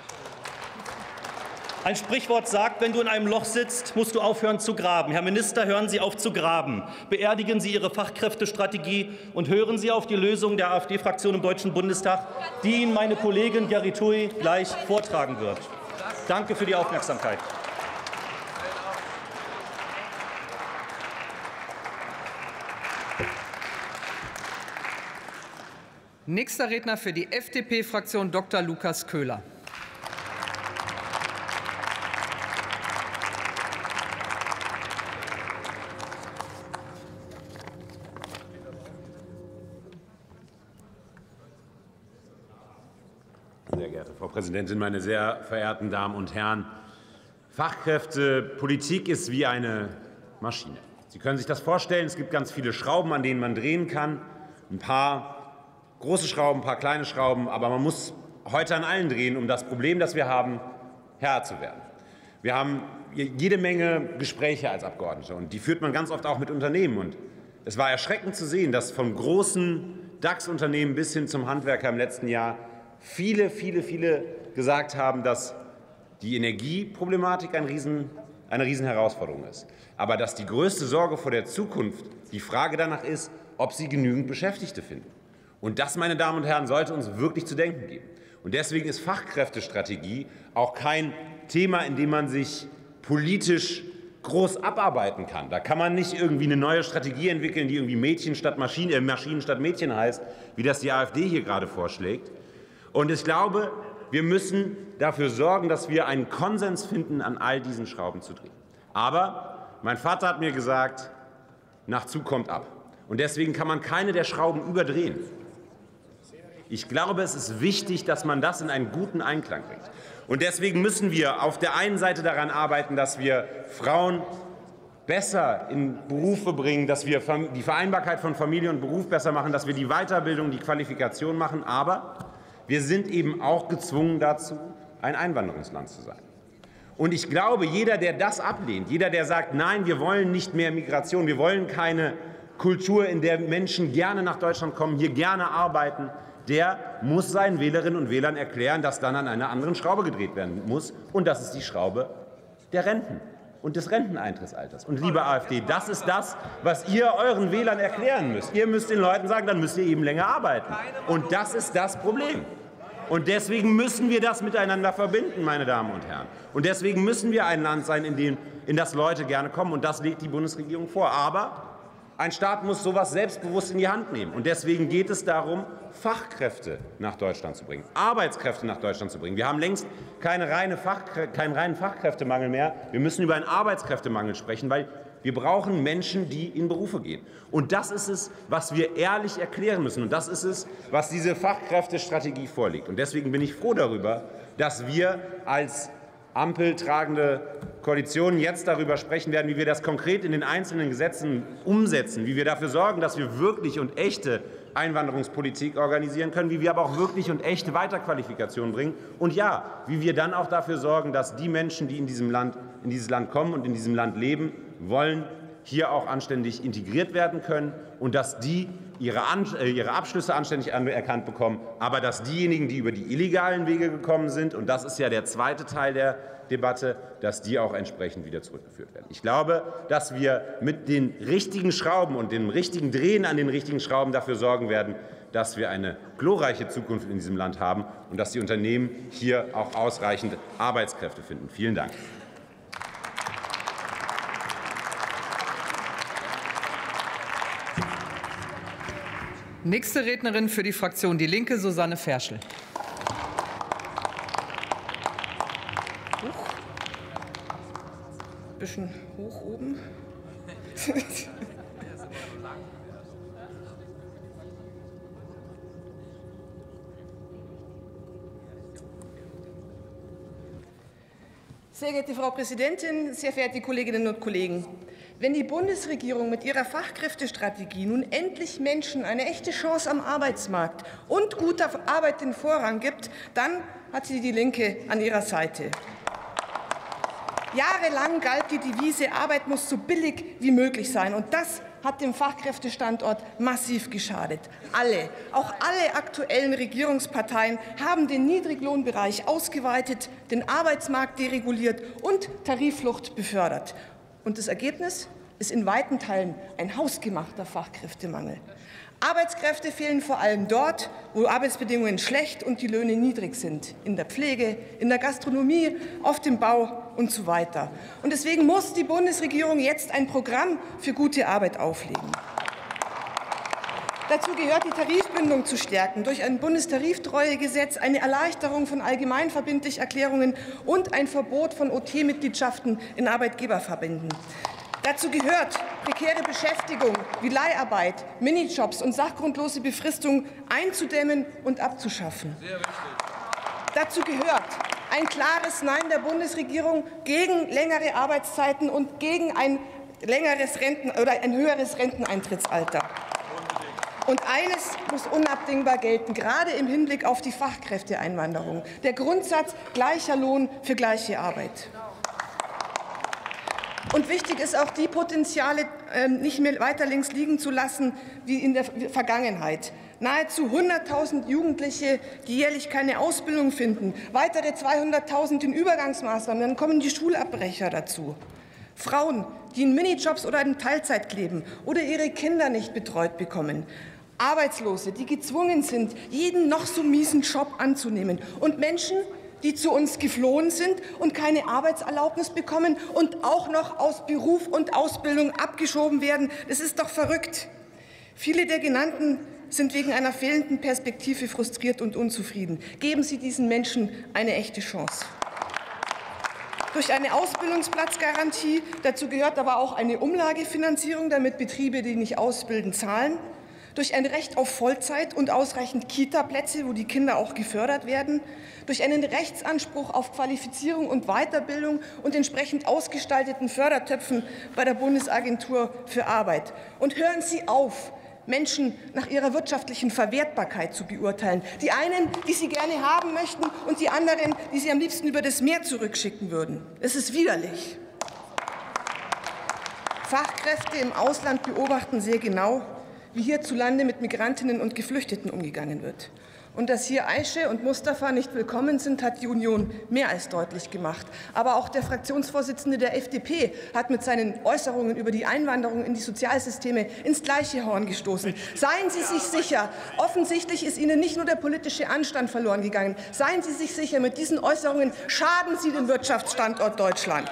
Ein Sprichwort sagt, wenn du in einem Loch sitzt, musst du aufhören zu graben. Herr Minister, hören Sie auf zu graben. Beerdigen Sie Ihre Fachkräftestrategie und hören Sie auf die Lösung der AfD-Fraktion im Deutschen Bundestag, die Ihnen meine Kollegin Gerry Tui gleich vortragen wird. Danke für die Aufmerksamkeit. Nächster Redner für die FDP-Fraktion Dr. Lukas Köhler. Sehr geehrte Frau Präsidentin, meine sehr verehrten Damen und Herren! Fachkräftepolitik ist wie eine Maschine. Sie können sich das vorstellen, es gibt ganz viele Schrauben, an denen man drehen kann. Ein paar große Schrauben, ein paar kleine Schrauben, aber man muss heute an allen drehen, um das Problem, das wir haben, Herr zu werden. Wir haben jede Menge Gespräche als Abgeordnete, und die führt man ganz oft auch mit Unternehmen. Und es war erschreckend zu sehen, dass von großen DAX-Unternehmen bis hin zum Handwerker im letzten Jahr viele gesagt haben, dass die Energieproblematik eine Riesenherausforderung ist. Aber dass die größte Sorge vor der Zukunft die Frage danach ist, ob sie genügend Beschäftigte finden. Und das, meine Damen und Herren, sollte uns wirklich zu denken geben. Und deswegen ist Fachkräftestrategie auch kein Thema, in dem man sich politisch groß abarbeiten kann. Da kann man nicht irgendwie eine neue Strategie entwickeln, die irgendwie Maschinen statt Mädchen heißt, wie das die AfD hier gerade vorschlägt. Und ich glaube, wir müssen dafür sorgen, dass wir einen Konsens finden, an all diesen Schrauben zu drehen. Aber mein Vater hat mir gesagt, nach Zug kommt ab. Und deswegen kann man keine der Schrauben überdrehen. Ich glaube, es ist wichtig, dass man das in einen guten Einklang bringt. Und deswegen müssen wir auf der einen Seite daran arbeiten, dass wir Frauen besser in Berufe bringen, dass wir die Vereinbarkeit von Familie und Beruf besser machen, dass wir die Weiterbildung, die Qualifikation machen. Aber wir sind eben auch gezwungen dazu, ein Einwanderungsland zu sein. Und ich glaube, jeder, der das ablehnt, jeder, der sagt, nein, wir wollen nicht mehr Migration, wir wollen keine Kultur, in der Menschen gerne nach Deutschland kommen, hier gerne arbeiten, der muss seinen Wählerinnen und Wählern erklären, dass dann an einer anderen Schraube gedreht werden muss. Und das ist die Schraube der Renten und des Renteneintrittsalters. Und liebe AfD, das ist das, was ihr euren Wählern erklären müsst. Ihr müsst den Leuten sagen, dann müsst ihr eben länger arbeiten. Und das ist das Problem. Und deswegen müssen wir das miteinander verbinden, meine Damen und Herren. Und deswegen müssen wir ein Land sein, in das Leute gerne kommen. Und das legt die Bundesregierung vor. Aber ein Staat muss sowas selbstbewusst in die Hand nehmen. Und deswegen geht es darum, Fachkräfte nach Deutschland zu bringen, Arbeitskräfte nach Deutschland zu bringen. Wir haben längst keinen reinen Fachkräftemangel mehr. Wir müssen über einen Arbeitskräftemangel sprechen, weil wir brauchen Menschen, die in Berufe gehen. Und das ist es, was wir ehrlich erklären müssen. Und das ist es, was diese Fachkräftestrategie vorlegt. Und deswegen bin ich froh darüber, dass wir als ampeltragende Koalitionen jetzt darüber sprechen werden, wie wir das konkret in den einzelnen Gesetzen umsetzen, wie wir dafür sorgen, dass wir wirklich und echte Einwanderungspolitik organisieren können, wie wir aber auch wirklich und echte Weiterqualifikation bringen und ja, wie wir dann auch dafür sorgen, dass die Menschen, die in dieses Land kommen und in diesem Land leben wollen, hier auch anständig integriert werden können und dass die ihre Abschlüsse anständig anerkannt bekommen, aber dass diejenigen, die über die illegalen Wege gekommen sind, und das ist ja der zweite Teil der Debatte, dass die auch entsprechend wieder zurückgeführt werden. Ich glaube, dass wir mit den richtigen Schrauben und dem richtigen Drehen an den richtigen Schrauben dafür sorgen werden, dass wir eine glorreiche Zukunft in diesem Land haben und dass die Unternehmen hier auch ausreichend Arbeitskräfte finden. Vielen Dank. Nächste Rednerin für die Fraktion Die Linke, Susanne Ferschel. Bisschen hoch oben. Sehr geehrte Frau Präsidentin, sehr verehrte Kolleginnen und Kollegen! Wenn die Bundesregierung mit ihrer Fachkräftestrategie nun endlich Menschen eine echte Chance am Arbeitsmarkt und guter Arbeit den Vorrang gibt, dann hat sie die Linke an ihrer Seite. Jahrelang galt die Devise, Arbeit muss so billig wie möglich sein. Und das hat dem Fachkräftestandort massiv geschadet. Alle, auch alle aktuellen Regierungsparteien haben den Niedriglohnbereich ausgeweitet, den Arbeitsmarkt dereguliert und Tarifflucht befördert. Und das Ergebnis ist in weiten Teilen ein hausgemachter Fachkräftemangel. Arbeitskräfte fehlen vor allem dort, wo Arbeitsbedingungen schlecht und die Löhne niedrig sind, in der Pflege, in der Gastronomie, auf dem Bau und so weiter. Und deswegen muss die Bundesregierung jetzt ein Programm für gute Arbeit auflegen. Dazu gehört, die Tarifbindung zu stärken, durch ein Bundestariftreuegesetz, eine Erleichterung von Allgemeinverbindlicherklärungen und ein Verbot von OT-Mitgliedschaften in Arbeitgeberverbänden. Dazu gehört, prekäre Beschäftigung wie Leiharbeit, Minijobs und sachgrundlose Befristung einzudämmen und abzuschaffen. Dazu gehört ein klares Nein der Bundesregierung gegen längere Arbeitszeiten und gegen ein höheres Renteneintrittsalter. Und eines muss unabdingbar gelten, gerade im Hinblick auf die Fachkräfteeinwanderung: der Grundsatz gleicher Lohn für gleiche Arbeit. Und wichtig ist auch, die Potenziale nicht mehr weiter links liegen zu lassen wie in der Vergangenheit. Nahezu 100.000 Jugendliche, die jährlich keine Ausbildung finden, weitere 200.000 in Übergangsmaßnahmen, dann kommen die Schulabbrecher dazu. Frauen, die in Minijobs oder in Teilzeit kleben oder ihre Kinder nicht betreut bekommen. Arbeitslose, die gezwungen sind, jeden noch so miesen Job anzunehmen. Und Menschen, die zu uns geflohen sind und keine Arbeitserlaubnis bekommen und auch noch aus Beruf und Ausbildung abgeschoben werden. Das ist doch verrückt. Viele der Genannten sind wegen einer fehlenden Perspektive frustriert und unzufrieden. Geben Sie diesen Menschen eine echte Chance. Durch eine Ausbildungsplatzgarantie, dazu gehört aber auch eine Umlagefinanzierung, damit Betriebe, die nicht ausbilden, zahlen. Durch ein Recht auf Vollzeit und ausreichend Kita-Plätze, wo die Kinder auch gefördert werden, durch einen Rechtsanspruch auf Qualifizierung und Weiterbildung und entsprechend ausgestalteten Fördertöpfen bei der Bundesagentur für Arbeit. Und hören Sie auf, Menschen nach ihrer wirtschaftlichen Verwertbarkeit zu beurteilen. Die einen, die sie gerne haben möchten, und die anderen, die sie am liebsten über das Meer zurückschicken würden. Es ist widerlich. Fachkräfte im Ausland beobachten sehr genau, wie hierzulande mit Migrantinnen und Geflüchteten umgegangen wird. Und dass hier Aische und Mustafa nicht willkommen sind, hat die Union mehr als deutlich gemacht. Aber auch der Fraktionsvorsitzende der FDP hat mit seinen Äußerungen über die Einwanderung in die Sozialsysteme ins gleiche Horn gestoßen. Seien Sie sich sicher, offensichtlich ist Ihnen nicht nur der politische Anstand verloren gegangen. Seien Sie sich sicher, mit diesen Äußerungen schaden Sie dem Wirtschaftsstandort Deutschland.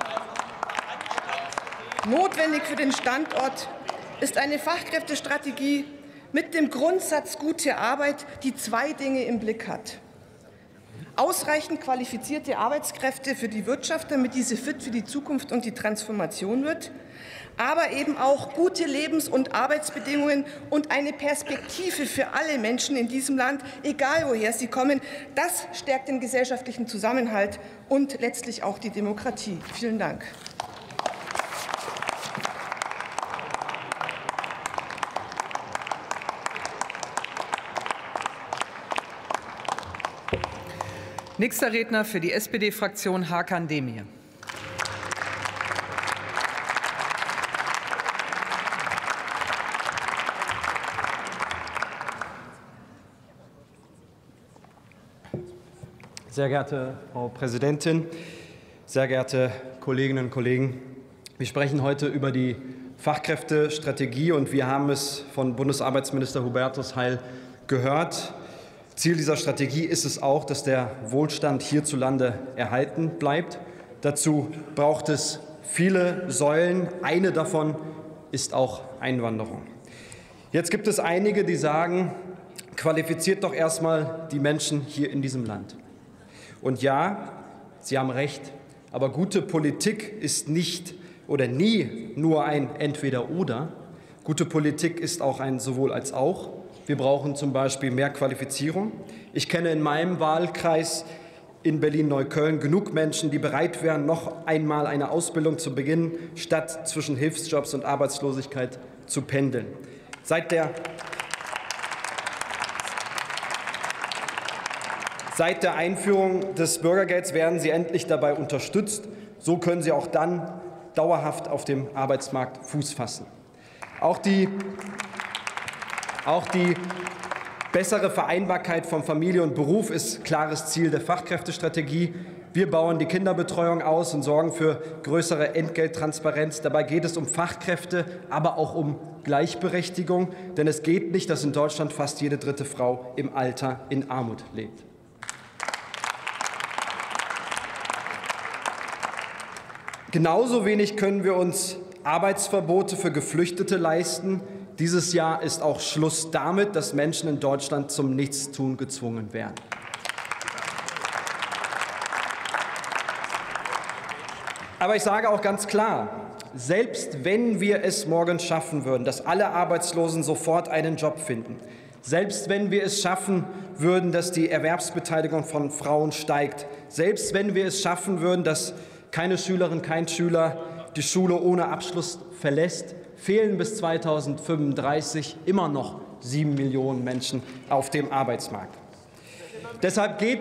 Notwendig für den Standort ist eine Fachkräftestrategie mit dem Grundsatz gute Arbeit, die zwei Dinge im Blick hat. ausreichend qualifizierte Arbeitskräfte für die Wirtschaft, damit diese fit für die Zukunft und die Transformation wird, aber eben auch gute Lebens- und Arbeitsbedingungen und eine Perspektive für alle Menschen in diesem Land, egal woher sie kommen. Das stärkt den gesellschaftlichen Zusammenhalt und letztlich auch die Demokratie. Vielen Dank. Nächster Redner für die SPD-Fraktion Hakan Demir. Sehr geehrte Frau Präsidentin, sehr geehrte Kolleginnen und Kollegen! Wir sprechen heute über die Fachkräftestrategie, und wir haben es von Bundesarbeitsminister Hubertus Heil gehört. Ziel dieser Strategie ist es auch, dass der Wohlstand hierzulande erhalten bleibt. Dazu braucht es viele Säulen. Eine davon ist auch Einwanderung. Jetzt gibt es einige, die sagen, qualifiziert doch erstmal die Menschen hier in diesem Land. Und ja, Sie haben recht, aber gute Politik ist nicht oder nie nur ein Entweder-Oder. Gute Politik ist auch ein Sowohl als auch. Wir brauchen zum Beispiel mehr Qualifizierung. Ich kenne in meinem Wahlkreis in Berlin-Neukölln genug Menschen, die bereit wären, noch einmal eine Ausbildung zu beginnen, statt zwischen Hilfsjobs und Arbeitslosigkeit zu pendeln. Seit der Einführung des Bürgergelds werden sie endlich dabei unterstützt. So können sie auch dann dauerhaft auf dem Arbeitsmarkt Fuß fassen. Auch die bessere Vereinbarkeit von Familie und Beruf ist klares Ziel der Fachkräftestrategie. Wir bauen die Kinderbetreuung aus und sorgen für größere Entgelttransparenz. Dabei geht es um Fachkräfte, aber auch um Gleichberechtigung. Denn es geht nicht, dass in Deutschland fast jede dritte Frau im Alter in Armut lebt. Genauso wenig können wir uns Arbeitsverbote für Geflüchtete leisten. Dieses Jahr ist auch Schluss damit, dass Menschen in Deutschland zum Nichtstun gezwungen werden. Aber ich sage auch ganz klar, selbst wenn wir es morgen schaffen würden, dass alle Arbeitslosen sofort einen Job finden, selbst wenn wir es schaffen würden, dass die Erwerbsbeteiligung von Frauen steigt, selbst wenn wir es schaffen würden, dass keine Schülerin, kein Schüler die Schule ohne Abschluss verlässt, fehlen bis 2035 immer noch 7 Millionen Menschen auf dem Arbeitsmarkt. Deshalb geht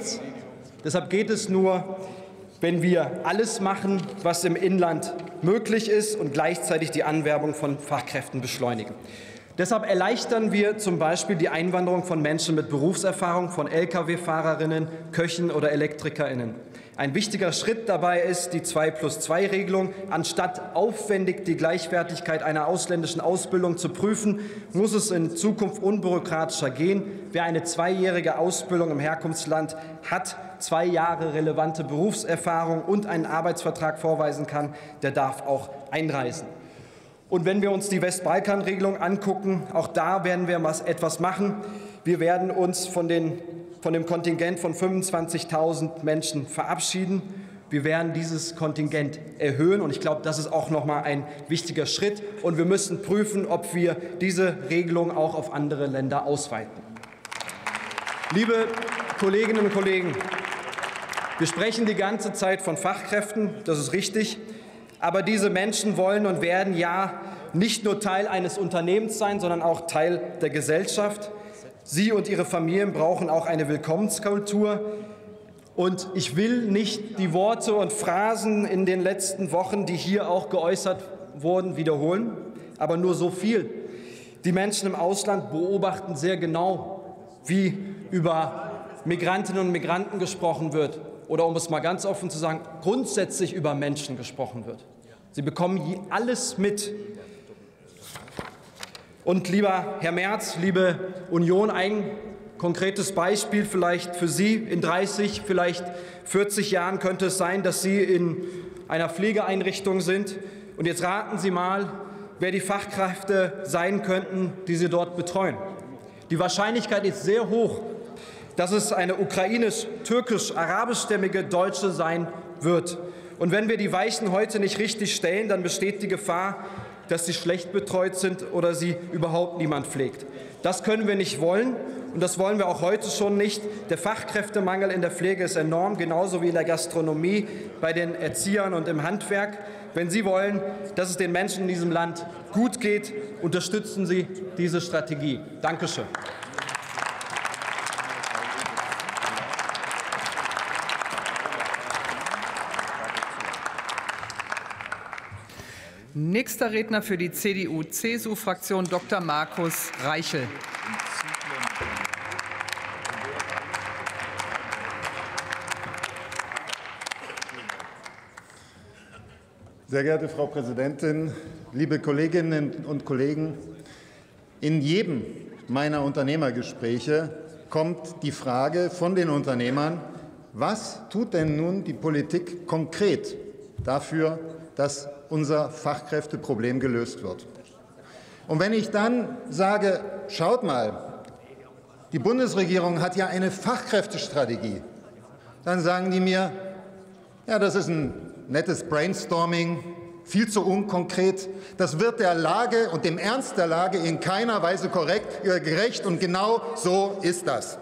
es nur, wenn wir alles machen, was im Inland möglich ist, und gleichzeitig die Anwerbung von Fachkräften beschleunigen. Deshalb erleichtern wir zum Beispiel die Einwanderung von Menschen mit Berufserfahrung, von Lkw-Fahrerinnen, Köchen oder ElektrikerInnen. Ein wichtiger Schritt dabei ist die 2+2-Regelung. Anstatt aufwendig die Gleichwertigkeit einer ausländischen Ausbildung zu prüfen, muss es in Zukunft unbürokratischer gehen. Wer eine 2-jährige Ausbildung im Herkunftsland hat, 2 Jahre relevante Berufserfahrung und einen Arbeitsvertrag vorweisen kann, der darf auch einreisen. Und wenn wir uns die Westbalkan-Regelung angucken, auch da werden wir etwas machen. Wir werden uns von dem Kontingent von 25.000 Menschen verabschieden. Wir werden dieses Kontingent erhöhen, und ich glaube, das ist auch noch mal ein wichtiger Schritt. Und wir müssen prüfen, ob wir diese Regelung auch auf andere Länder ausweiten. Liebe Kolleginnen und Kollegen, wir sprechen die ganze Zeit von Fachkräften, das ist richtig. Aber diese Menschen wollen und werden ja nicht nur Teil eines Unternehmens sein, sondern auch Teil der Gesellschaft. Sie und ihre Familien brauchen auch eine Willkommenskultur. Und ich will nicht die Worte und Phrasen in den letzten Wochen, die hier auch geäußert wurden, wiederholen, aber nur so viel. Die Menschen im Ausland beobachten sehr genau, wie über Migrantinnen und Migranten gesprochen wird. Oder um es mal ganz offen zu sagen, grundsätzlich über Menschen gesprochen wird. Sie bekommen alles mit. Und lieber Herr Merz, liebe Union, ein konkretes Beispiel vielleicht für Sie. In 30, vielleicht 40 Jahren könnte es sein, dass Sie in einer Pflegeeinrichtung sind. Und jetzt raten Sie mal, wer die Fachkräfte sein könnten, die Sie dort betreuen. Die Wahrscheinlichkeit ist sehr hoch, dass es eine ukrainisch-türkisch-arabischstämmige Deutsche sein wird. Und wenn wir die Weichen heute nicht richtig stellen, dann besteht die Gefahr, dass sie schlecht betreut sind oder sie überhaupt niemand pflegt. Das können wir nicht wollen und das wollen wir auch heute schon nicht. Der Fachkräftemangel in der Pflege ist enorm, genauso wie in der Gastronomie, bei den Erziehern und im Handwerk. Wenn Sie wollen, dass es den Menschen in diesem Land gut geht, unterstützen Sie diese Strategie. Dankeschön. Nächster Redner für die CDU-CSU-Fraktion Dr. Markus Reichel. Sehr geehrte Frau Präsidentin, liebe Kolleginnen und Kollegen! In jedem meiner Unternehmergespräche kommt die Frage von den Unternehmern, was tut denn nun die Politik konkret dafür, dass unser Fachkräfteproblem gelöst wird? Und wenn ich dann sage, schaut mal, die Bundesregierung hat ja eine Fachkräftestrategie, dann sagen die mir, ja, das ist ein nettes Brainstorming, viel zu unkonkret. Das wird der Lage und dem Ernst der Lage in keiner Weise gerecht, und genau so ist das.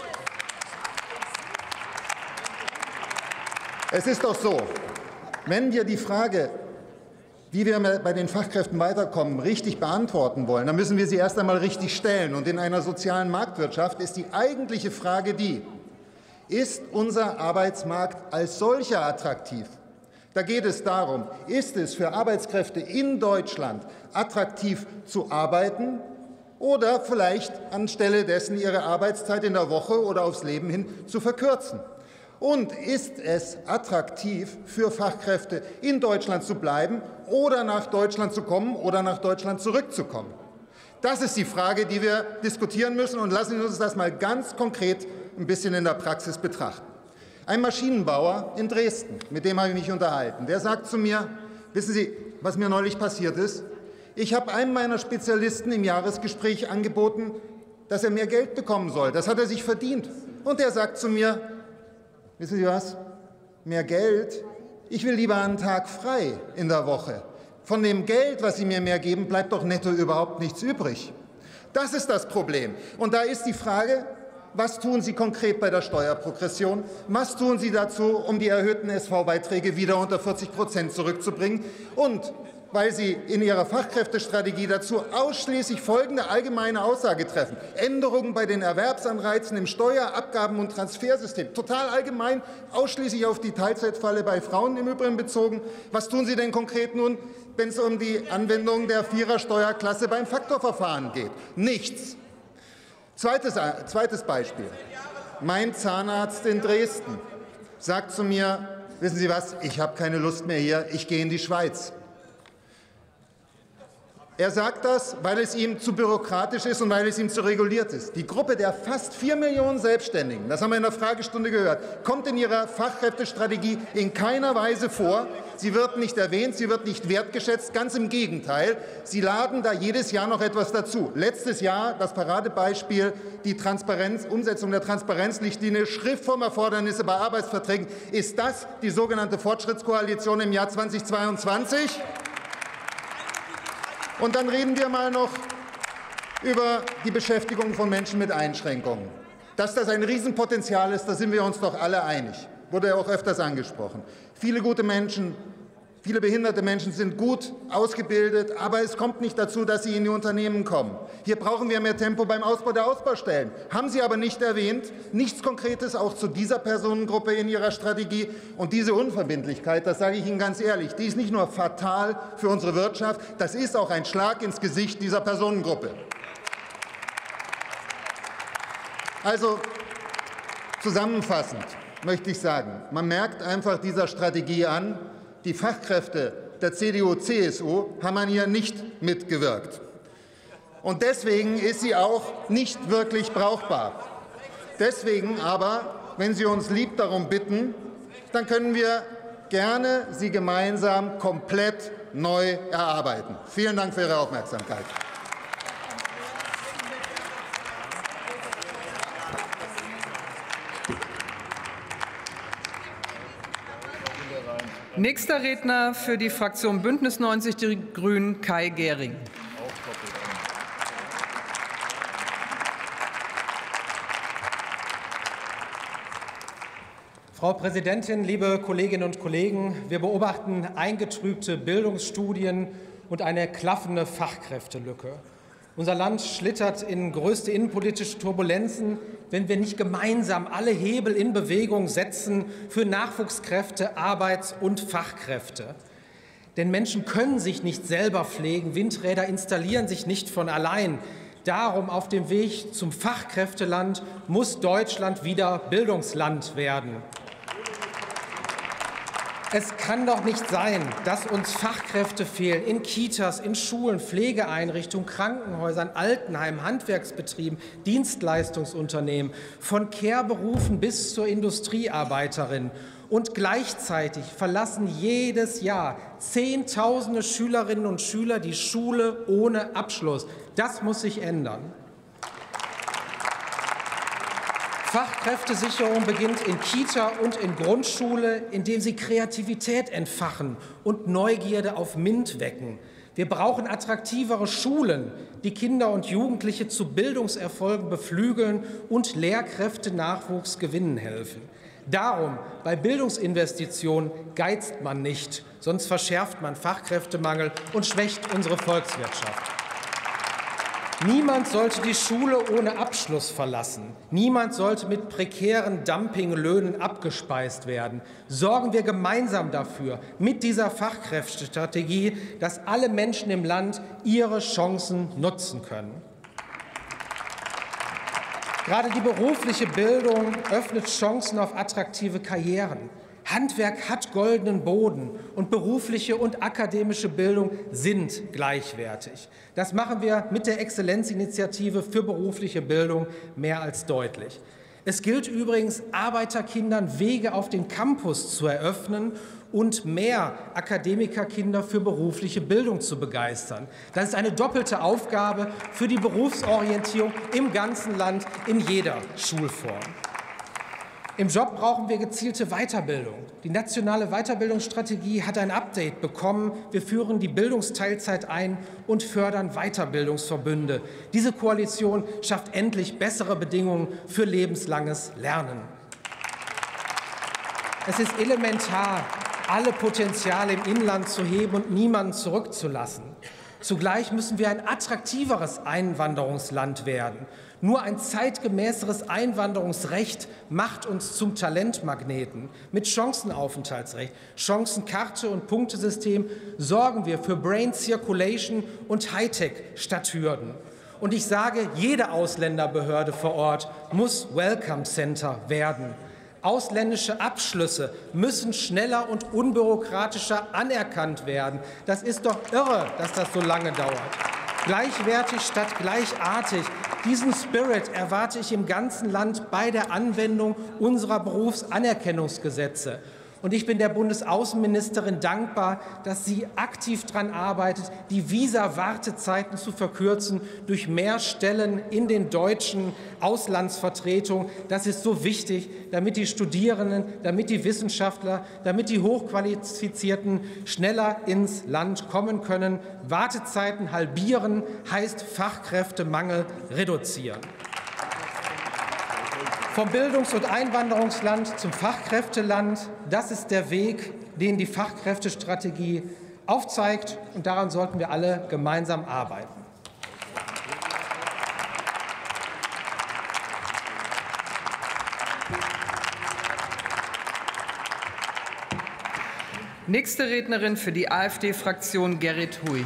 Es ist doch so, wenn wir die Frage, wie wir bei den Fachkräften weiterkommen, richtig beantworten wollen, dann müssen wir sie erst einmal richtig stellen. Und in einer sozialen Marktwirtschaft ist die eigentliche Frage die: Ist unser Arbeitsmarkt als solcher attraktiv? Da geht es darum, ist es für Arbeitskräfte in Deutschland attraktiv zu arbeiten oder vielleicht anstelle dessen ihre Arbeitszeit in der Woche oder aufs Leben hin zu verkürzen? Und ist es attraktiv für Fachkräfte, in Deutschland zu bleiben oder nach Deutschland zu kommen oder nach Deutschland zurückzukommen? Das ist die Frage, die wir diskutieren müssen, und lassen Sie uns das mal ganz konkret ein bisschen in der Praxis betrachten. Ein Maschinenbauer in Dresden, mit dem habe ich mich unterhalten, der sagt zu mir, wissen Sie, was mir neulich passiert ist? Ich habe einem meiner Spezialisten im Jahresgespräch angeboten, dass er mehr Geld bekommen soll. Das hat er sich verdient. Und der sagt zu mir, wissen Sie was, mehr Geld? Ich will lieber einen Tag frei in der Woche. Von dem Geld, was Sie mir mehr geben, bleibt doch netto überhaupt nichts übrig. Das ist das Problem. Und da ist die Frage, was tun Sie konkret bei der Steuerprogression? Was tun Sie dazu, um die erhöhten SV-Beiträge wieder unter 40% zurückzubringen? Und weil Sie in Ihrer Fachkräftestrategie dazu ausschließlich folgende allgemeine Aussage treffen: Änderungen bei den Erwerbsanreizen im Steuer-, Abgaben- und Transfersystem. Total allgemein, ausschließlich auf die Teilzeitfalle bei Frauen im Übrigen bezogen. Was tun Sie denn konkret nun, wenn es um die Anwendung der Vierersteuerklasse beim Faktorverfahren geht? Nichts. Zweites Beispiel. Mein Zahnarzt in Dresden sagt zu mir, wissen Sie was, ich habe keine Lust mehr hier, ich gehe in die Schweiz. Er sagt das, weil es ihm zu bürokratisch ist und weil es ihm zu reguliert ist. Die Gruppe der fast 4 Millionen Selbstständigen, das haben wir in der Fragestunde gehört, kommt in ihrer Fachkräftestrategie in keiner Weise vor. Sie wird nicht erwähnt, sie wird nicht wertgeschätzt, ganz im Gegenteil. Sie laden da jedes Jahr noch etwas dazu. Letztes Jahr das Paradebeispiel, die Umsetzung der Transparenzrichtlinie, Schriftformerfordernisse bei Arbeitsverträgen. Ist das die sogenannte Fortschrittskoalition im Jahr 2022? Und dann reden wir mal noch über die Beschäftigung von Menschen mit Einschränkungen. Dass das ein Riesenpotenzial ist, da sind wir uns doch alle einig. Wurde ja auch öfters angesprochen. Viele gute Menschen, viele behinderte Menschen sind gut ausgebildet, aber es kommt nicht dazu, dass sie in die Unternehmen kommen. Hier brauchen wir mehr Tempo beim Ausbau der Ausbaustellen. Haben Sie aber nicht erwähnt. Nichts Konkretes auch zu dieser Personengruppe in Ihrer Strategie. Und diese Unverbindlichkeit, das sage ich Ihnen ganz ehrlich, die ist nicht nur fatal für unsere Wirtschaft, das ist auch ein Schlag ins Gesicht dieser Personengruppe. Also zusammenfassend möchte ich sagen, man merkt einfach dieser Strategie an, die Fachkräfte der CDU-CSU haben an ihr nicht mitgewirkt. Und deswegen ist sie auch nicht wirklich brauchbar. Deswegen aber, wenn Sie uns lieb darum bitten, dann können wir gerne sie gemeinsam komplett neu erarbeiten. Vielen Dank für Ihre Aufmerksamkeit. Nächster Redner für die Fraktion Bündnis 90 Die Grünen, Kai Gehring. Frau Präsidentin, liebe Kolleginnen und Kollegen! Wir beobachten eingetrübte Bildungsstudien und eine klaffende Fachkräftelücke. Unser Land schlittert in größte innenpolitische Turbulenzen, wenn wir nicht gemeinsam alle Hebel in Bewegung setzen für Nachwuchskräfte, Arbeits- und Fachkräfte. Denn Menschen können sich nicht selber pflegen, Windräder installieren sich nicht von allein. Darum auf dem Weg zum Fachkräfteland muss Deutschland wieder Bildungsland werden. Es kann doch nicht sein, dass uns Fachkräfte fehlen in Kitas, in Schulen, Pflegeeinrichtungen, Krankenhäusern, Altenheimen, Handwerksbetrieben, Dienstleistungsunternehmen, von Care-Berufen bis zur Industriearbeiterin. Und gleichzeitig verlassen jedes Jahr Zehntausende Schülerinnen und Schüler die Schule ohne Abschluss. Das muss sich ändern. Fachkräftesicherung beginnt in Kita und in Grundschule, indem sie Kreativität entfachen und Neugierde auf MINT wecken. Wir brauchen attraktivere Schulen, die Kinder und Jugendliche zu Bildungserfolgen beflügeln und Lehrkräftenachwuchs gewinnen helfen. Darum, bei Bildungsinvestitionen geizt man nicht, sonst verschärft man Fachkräftemangel und schwächt unsere Volkswirtschaft. Niemand sollte die Schule ohne Abschluss verlassen. Niemand sollte mit prekären Dumpinglöhnen abgespeist werden. Sorgen wir gemeinsam dafür, mit dieser Fachkräftestrategie, dass alle Menschen im Land ihre Chancen nutzen können. Gerade die berufliche Bildung öffnet Chancen auf attraktive Karrieren. Handwerk hat goldenen Boden und berufliche und akademische Bildung sind gleichwertig. Das machen wir mit der Exzellenzinitiative für berufliche Bildung mehr als deutlich. Es gilt übrigens, Arbeiterkindern Wege auf den Campus zu eröffnen und mehr Akademikerkinder für berufliche Bildung zu begeistern. Das ist eine doppelte Aufgabe für die Berufsorientierung im ganzen Land in jeder Schulform. Im Job brauchen wir gezielte Weiterbildung. Die nationale Weiterbildungsstrategie hat ein Update bekommen. Wir führen die Bildungsteilzeit ein und fördern Weiterbildungsverbünde. Diese Koalition schafft endlich bessere Bedingungen für lebenslanges Lernen. Es ist elementar, alle Potenziale im Inland zu heben und niemanden zurückzulassen. Zugleich müssen wir ein attraktiveres Einwanderungsland werden. Nur ein zeitgemäßeres Einwanderungsrecht macht uns zum Talentmagneten. Mit Chancenaufenthaltsrecht, Chancenkarte und Punktesystem sorgen wir für Brain Circulation und Hightech statt Hürden. Und ich sage, jede Ausländerbehörde vor Ort muss Welcome Center werden. Ausländische Abschlüsse müssen schneller und unbürokratischer anerkannt werden. Das ist doch irre, dass das so lange dauert. Gleichwertig statt gleichartig. Diesen Spirit erwarte ich im ganzen Land bei der Anwendung unserer Berufsanerkennungsgesetze. Und ich bin der Bundesaußenministerin dankbar, dass sie aktiv daran arbeitet, die Visa-Wartezeiten zu verkürzen durch mehr Stellen in den deutschen Auslandsvertretungen. Das ist so wichtig, damit die Studierenden, damit die Wissenschaftler, damit die Hochqualifizierten schneller ins Land kommen können. Wartezeiten halbieren heißt Fachkräftemangel reduzieren. Vom Bildungs- und Einwanderungsland zum Fachkräfteland, das ist der Weg, den die Fachkräftestrategie aufzeigt, und daran sollten wir alle gemeinsam arbeiten. Nächste Rednerin für die AfD-Fraktion, Gerrit Hui.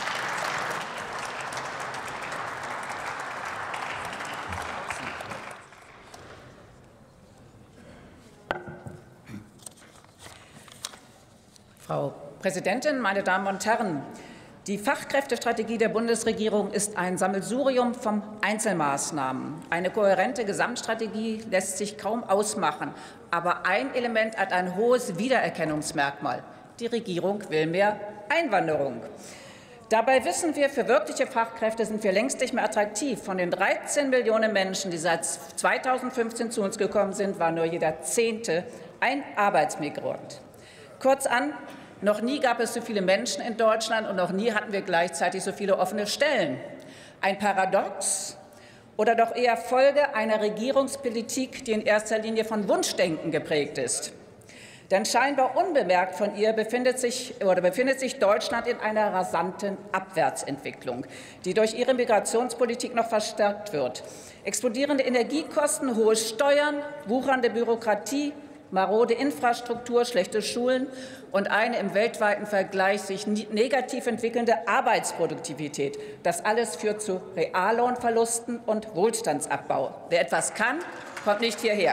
Frau Präsidentin, meine Damen und Herren! Die Fachkräftestrategie der Bundesregierung ist ein Sammelsurium von Einzelmaßnahmen. Eine kohärente Gesamtstrategie lässt sich kaum ausmachen. Aber ein Element hat ein hohes Wiedererkennungsmerkmal. Die Regierung will mehr Einwanderung. Dabei wissen wir, für wirkliche Fachkräfte sind wir längst nicht mehr attraktiv. Von den 13 Millionen Menschen, die seit 2015 zu uns gekommen sind, war nur jeder 10. ein Arbeitsmigrant. Kurzan, noch nie gab es so viele Menschen in Deutschland und noch nie hatten wir gleichzeitig so viele offene Stellen. Ein Paradox oder doch eher Folge einer Regierungspolitik, die in erster Linie von Wunschdenken geprägt ist. Denn scheinbar unbemerkt von ihr befindet sich Deutschland in einer rasanten Abwärtsentwicklung, die durch ihre Migrationspolitik noch verstärkt wird. Explodierende Energiekosten, hohe Steuern, wuchernde Bürokratie, marode Infrastruktur, schlechte Schulen und eine im weltweiten Vergleich sich negativ entwickelnde Arbeitsproduktivität. Das alles führt zu Reallohnverlusten und Wohlstandsabbau. Wer etwas kann, kommt nicht hierher.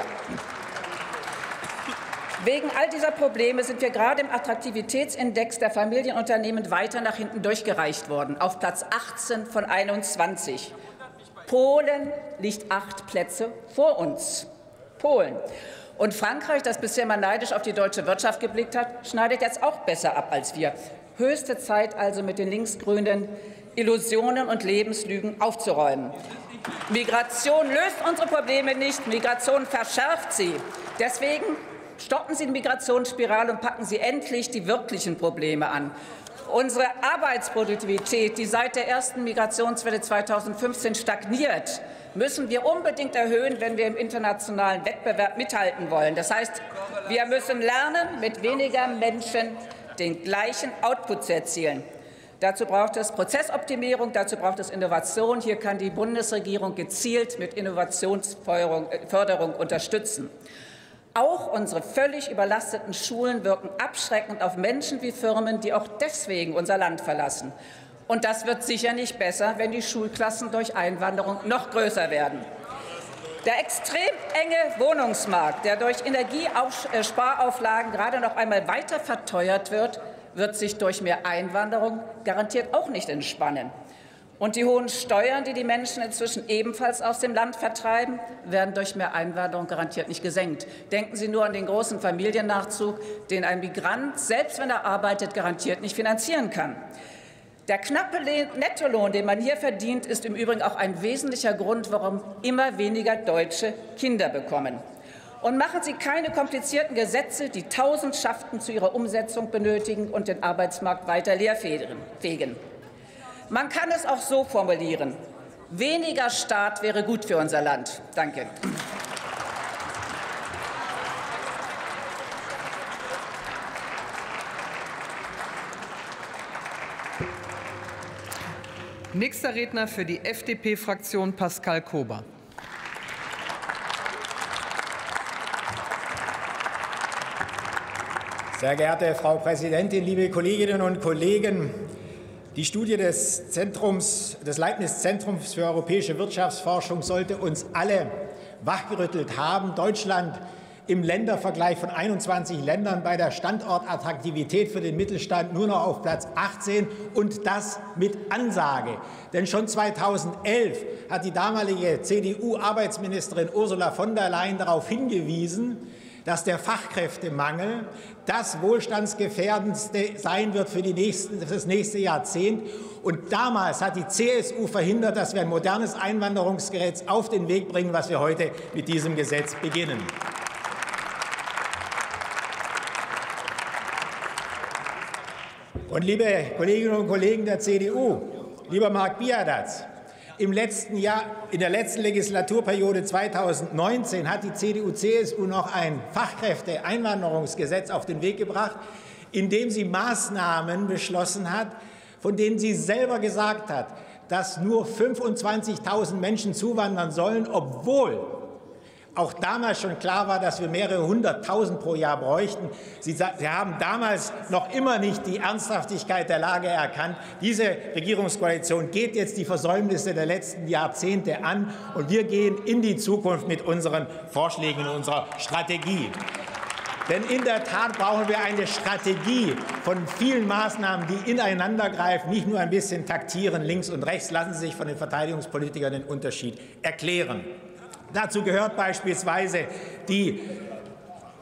Wegen all dieser Probleme sind wir gerade im Attraktivitätsindex der Familienunternehmen weiter nach hinten durchgereicht worden, auf Platz 18 von 21. Polen liegt 8 Plätze vor uns. Polen. Und Frankreich, das bisher mal neidisch auf die deutsche Wirtschaft geblickt hat, schneidet jetzt auch besser ab als wir. Höchste Zeit also, mit den linksgrünen Illusionen und Lebenslügen aufzuräumen. Migration löst unsere Probleme nicht, Migration verschärft sie. Deswegen stoppen Sie die Migrationsspirale und packen Sie endlich die wirklichen Probleme an. Unsere Arbeitsproduktivität, die seit der ersten Migrationswelle 2015 stagniert, müssen wir unbedingt erhöhen, wenn wir im internationalen Wettbewerb mithalten wollen. Das heißt, wir müssen lernen, mit weniger Menschen den gleichen Output zu erzielen. Dazu braucht es Prozessoptimierung, dazu braucht es Innovation. Hier kann die Bundesregierung gezielt mit Innovationsförderung unterstützen. Auch unsere völlig überlasteten Schulen wirken abschreckend auf Menschen wie Firmen, die auch deswegen unser Land verlassen. Und das wird sicher nicht besser, wenn die Schulklassen durch Einwanderung noch größer werden. Der extrem enge Wohnungsmarkt, der durch Energiesparauflagen gerade noch einmal weiter verteuert wird, wird sich durch mehr Einwanderung garantiert auch nicht entspannen. Und die hohen Steuern, die die Menschen inzwischen ebenfalls aus dem Land vertreiben, werden durch mehr Einwanderung garantiert nicht gesenkt. Denken Sie nur an den großen Familiennachzug, den ein Migrant, selbst wenn er arbeitet, garantiert nicht finanzieren kann. Der knappe Nettolohn, den man hier verdient, ist im Übrigen auch ein wesentlicher Grund, warum immer weniger Deutsche Kinder bekommen. Und machen Sie keine komplizierten Gesetze, die Tausendschaften zu ihrer Umsetzung benötigen und den Arbeitsmarkt weiter leerfegen. Man kann es auch so formulieren: Weniger Staat wäre gut für unser Land. Danke. Nächster Redner für die FDP-Fraktion, Pascal Kober. Sehr geehrte Frau Präsidentin, liebe Kolleginnen und Kollegen! Die Studie des Leibniz-Zentrums für europäische Wirtschaftsforschung sollte uns alle wachgerüttelt haben. Deutschland im Ländervergleich von 21 Ländern bei der Standortattraktivität für den Mittelstand nur noch auf Platz 18, und das mit Ansage. Denn schon 2011 hat die damalige CDU-Arbeitsministerin Ursula von der Leyen darauf hingewiesen, dass der Fachkräftemangel das wohlstandsgefährdendste sein wird für das nächste Jahrzehnt. Und damals hat die CSU verhindert, dass wir ein modernes Einwanderungsgesetz auf den Weg bringen, was wir heute mit diesem Gesetz beginnen. Und liebe Kolleginnen und Kollegen der CDU, lieber Marc Biadatz, in der letzten Legislaturperiode 2019 hat die CDU-CSU noch ein Fachkräfte-Einwanderungsgesetz auf den Weg gebracht, in dem sie Maßnahmen beschlossen hat, von denen sie selber gesagt hat, dass nur 25.000 Menschen zuwandern sollen, obwohl auch damals schon klar war, dass wir mehrere hunderttausend pro Jahr bräuchten. Sie haben damals noch immer nicht die Ernsthaftigkeit der Lage erkannt. Diese Regierungskoalition geht jetzt die Versäumnisse der letzten Jahrzehnte an, und wir gehen in die Zukunft mit unseren Vorschlägen und unserer Strategie. Denn in der Tat brauchen wir eine Strategie von vielen Maßnahmen, die ineinandergreifen, nicht nur ein bisschen taktieren, links und rechts. Lassen Sie sich von den Verteidigungspolitikern den Unterschied erklären. Dazu gehört beispielsweise die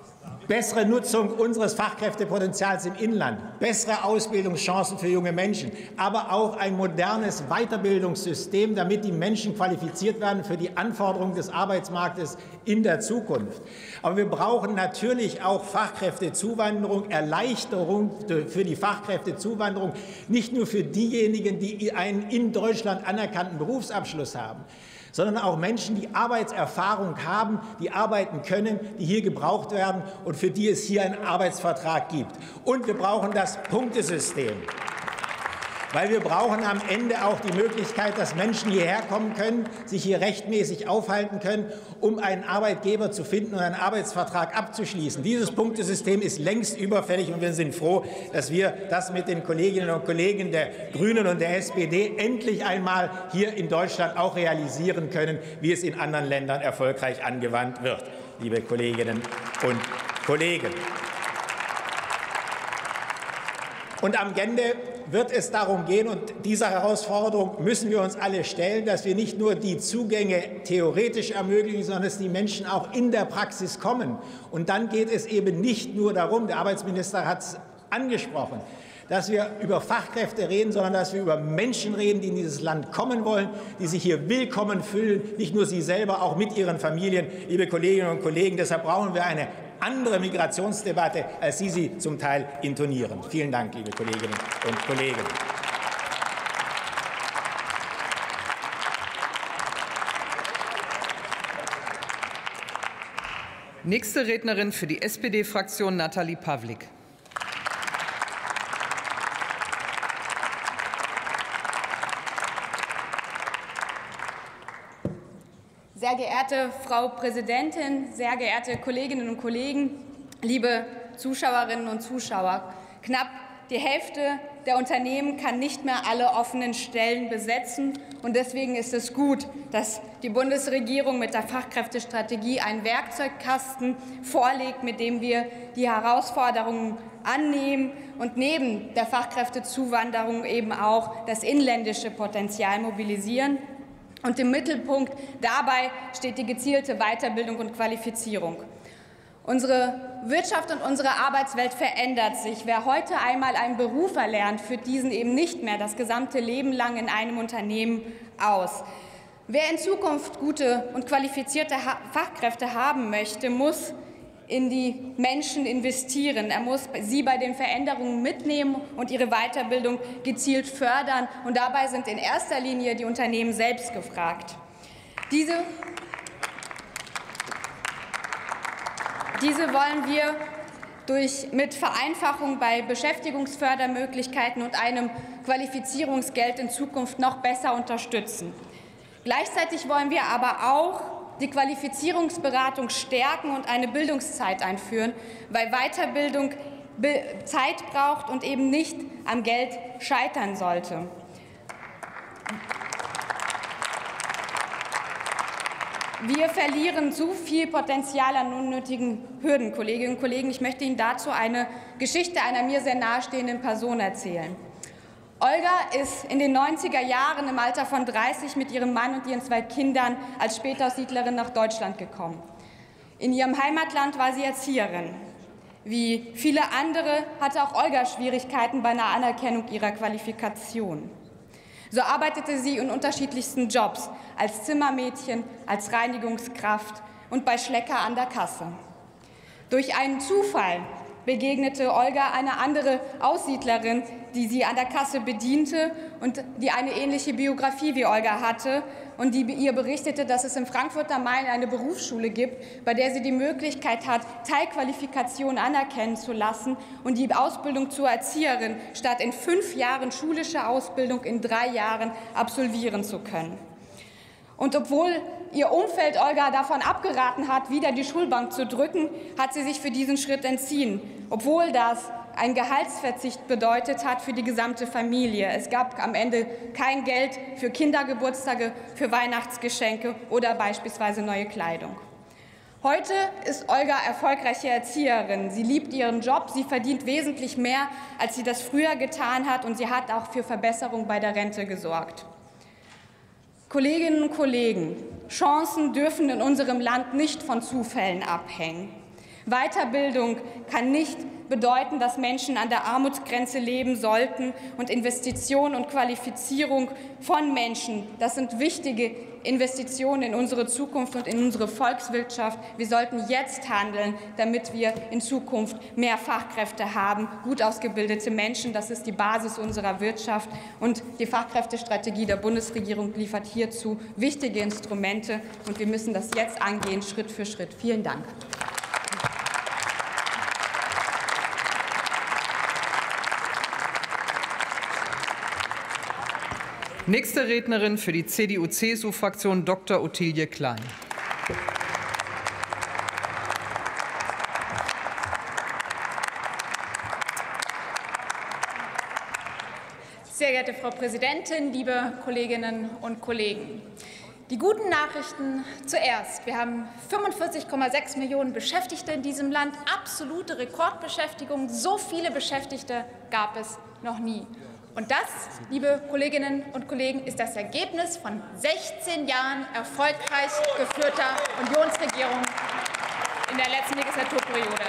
bessere Nutzung unseres Fachkräftepotenzials im Inland, bessere Ausbildungschancen für junge Menschen, aber auch ein modernes Weiterbildungssystem, damit die Menschen qualifiziert werden für die Anforderungen des Arbeitsmarktes in der Zukunft. Aber wir brauchen natürlich auch Fachkräftezuwanderung, Erleichterung für die Fachkräftezuwanderung, nicht nur für diejenigen, die einen in Deutschland anerkannten Berufsabschluss haben, sondern auch Menschen, die Arbeitserfahrung haben, die arbeiten können, die hier gebraucht werden und für die es hier einen Arbeitsvertrag gibt. Und wir brauchen das Punktesystem, weil wir brauchen am Ende auch die Möglichkeit, dass Menschen hierher kommen können, sich hier rechtmäßig aufhalten können, um einen Arbeitgeber zu finden und einen Arbeitsvertrag abzuschließen. Dieses Punktesystem ist längst überfällig, und wir sind froh, dass wir das mit den Kolleginnen und Kollegen der Grünen und der SPD endlich einmal hier in Deutschland auch realisieren können, wie es in anderen Ländern erfolgreich angewandt wird, liebe Kolleginnen und Kollegen. Und am Ende wird es darum gehen, und dieser Herausforderung müssen wir uns alle stellen, dass wir nicht nur die Zugänge theoretisch ermöglichen, sondern dass die Menschen auch in der Praxis kommen. Und dann geht es eben nicht nur darum, der Arbeitsminister hat es angesprochen, dass wir über Fachkräfte reden, sondern dass wir über Menschen reden, die in dieses Land kommen wollen, die sich hier willkommen fühlen, nicht nur sie selber, auch mit ihren Familien. Liebe Kolleginnen und Kollegen, deshalb brauchen wir eine andere Migrationsdebatte, als Sie zum Teil intonieren. Vielen Dank, liebe Kolleginnen und Kollegen. Nächste Rednerin für die SPD-Fraktion, Nathalie Pawlik. Sehr geehrte Frau Präsidentin, sehr geehrte Kolleginnen und Kollegen, liebe Zuschauerinnen und Zuschauer! Knapp die Hälfte der Unternehmen kann nicht mehr alle offenen Stellen besetzen. Und deswegen ist es gut, dass die Bundesregierung mit der Fachkräftestrategie einen Werkzeugkasten vorlegt, mit dem wir die Herausforderungen annehmen und neben der Fachkräftezuwanderung eben auch das inländische Potenzial mobilisieren. Und im Mittelpunkt dabei steht die gezielte Weiterbildung und Qualifizierung. Unsere Wirtschaft und unsere Arbeitswelt verändert sich. Wer heute einmal einen Beruf erlernt, führt diesen eben nicht mehr das gesamte Leben lang in einem Unternehmen aus. Wer in Zukunft gute und qualifizierte Fachkräfte haben möchte, muss in die Menschen investieren. Er muss sie bei den Veränderungen mitnehmen und ihre Weiterbildung gezielt fördern. Und dabei sind in erster Linie die Unternehmen selbst gefragt. Diese wollen wir mit Vereinfachung bei Beschäftigungsfördermöglichkeiten und einem Qualifizierungsgeld in Zukunft noch besser unterstützen. Gleichzeitig wollen wir aber auch die Qualifizierungsberatung stärken und eine Bildungszeit einführen, weil Weiterbildung Zeit braucht und eben nicht am Geld scheitern sollte. Wir verlieren zu viel Potenzial an unnötigen Hürden, Kolleginnen und Kollegen. Ich möchte Ihnen dazu eine Geschichte einer mir sehr nahestehenden Person erzählen. Olga ist in den 90er Jahren im Alter von 30 mit ihrem Mann und ihren 2 Kindern als Spätaussiedlerin nach Deutschland gekommen. In ihrem Heimatland war sie Erzieherin. Wie viele andere hatte auch Olga Schwierigkeiten bei einer Anerkennung ihrer Qualifikation. So arbeitete sie in unterschiedlichsten Jobs, als Zimmermädchen, als Reinigungskraft und bei Schlecker an der Kasse. Durch einen Zufall begegnete Olga eine andere Aussiedlerin, die sie an der Kasse bediente und die eine ähnliche Biografie wie Olga hatte und die ihr berichtete, dass es im Frankfurt am Main eine Berufsschule gibt, bei der sie die Möglichkeit hat, Teilqualifikationen anerkennen zu lassen und die Ausbildung zur Erzieherin statt in 5 Jahren schulische Ausbildung in 3 Jahren absolvieren zu können. Und obwohl ihr Umfeld Olga davon abgeraten hat, wieder die Schulbank zu drücken, hat sie sich für diesen Schritt entschieden, obwohl das ein Gehaltsverzicht bedeutet hat für die gesamte Familie. Es gab am Ende kein Geld für Kindergeburtstage, für Weihnachtsgeschenke oder beispielsweise neue Kleidung. Heute ist Olga erfolgreiche Erzieherin. Sie liebt ihren Job, sie verdient wesentlich mehr, als sie das früher getan hat, und sie hat auch für Verbesserung bei der Rente gesorgt. Kolleginnen und Kollegen, Chancen dürfen in unserem Land nicht von Zufällen abhängen. Weiterbildung kann nicht bedeuten, dass Menschen an der Armutsgrenze leben sollten, und Investition und Qualifizierung von Menschen, das sind wichtige Investitionen in unsere Zukunft und in unsere Volkswirtschaft. Wir sollten jetzt handeln, damit wir in Zukunft mehr Fachkräfte haben, gut ausgebildete Menschen. Das ist die Basis unserer Wirtschaft, und die Fachkräftestrategie der Bundesregierung liefert hierzu wichtige Instrumente, und wir müssen das jetzt angehen, Schritt für Schritt. Vielen Dank. Nächste Rednerin für die CDU-CSU-Fraktion Dr. Ottilie Klein. Sehr geehrte Frau Präsidentin, liebe Kolleginnen und Kollegen! Die guten Nachrichten zuerst. Wir haben 45,6 Millionen Beschäftigte in diesem Land, absolute Rekordbeschäftigung. So viele Beschäftigte gab es noch nie. Und das, liebe Kolleginnen und Kollegen, ist das Ergebnis von 16 Jahren erfolgreich geführter Unionsregierung in der letzten Legislaturperiode.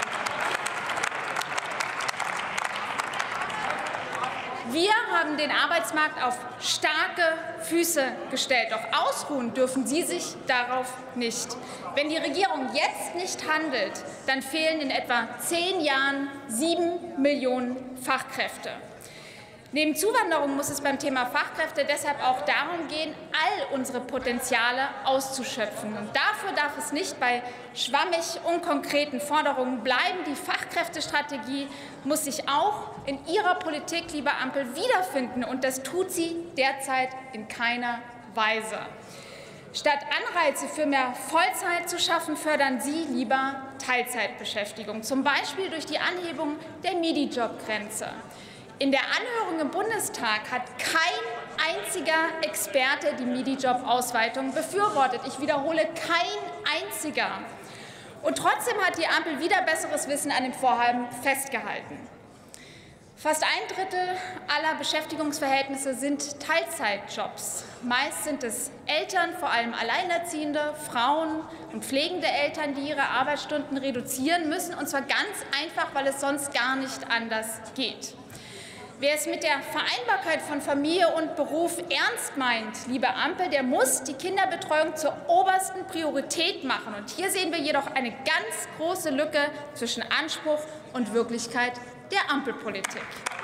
Wir haben den Arbeitsmarkt auf starke Füße gestellt. Doch ausruhen dürfen Sie sich darauf nicht. Wenn die Regierung jetzt nicht handelt, dann fehlen in etwa 10 Jahren 7 Millionen Fachkräfte. Neben Zuwanderung muss es beim Thema Fachkräfte deshalb auch darum gehen, all unsere Potenziale auszuschöpfen. Und dafür darf es nicht bei schwammig unkonkreten Forderungen bleiben. Die Fachkräftestrategie muss sich auch in Ihrer Politik, liebe Ampel, wiederfinden. Und das tut sie derzeit in keiner Weise. Statt Anreize für mehr Vollzeit zu schaffen, fördern Sie lieber Teilzeitbeschäftigung, zum Beispiel durch die Anhebung der Minijob-Grenze. In der Anhörung im Bundestag hat kein einziger Experte die Minijob-Ausweitung befürwortet. Ich wiederhole, kein einziger. Und trotzdem hat die Ampel wieder besseres Wissen an dem Vorhaben festgehalten. Fast 1/3 aller Beschäftigungsverhältnisse sind Teilzeitjobs. Meist sind es Eltern, vor allem Alleinerziehende, Frauen und pflegende Eltern, die ihre Arbeitsstunden reduzieren müssen, und zwar ganz einfach, weil es sonst gar nicht anders geht. Wer es mit der Vereinbarkeit von Familie und Beruf ernst meint, liebe Ampel, der muss die Kinderbetreuung zur obersten Priorität machen. Und hier sehen wir jedoch eine ganz große Lücke zwischen Anspruch und Wirklichkeit der Ampelpolitik.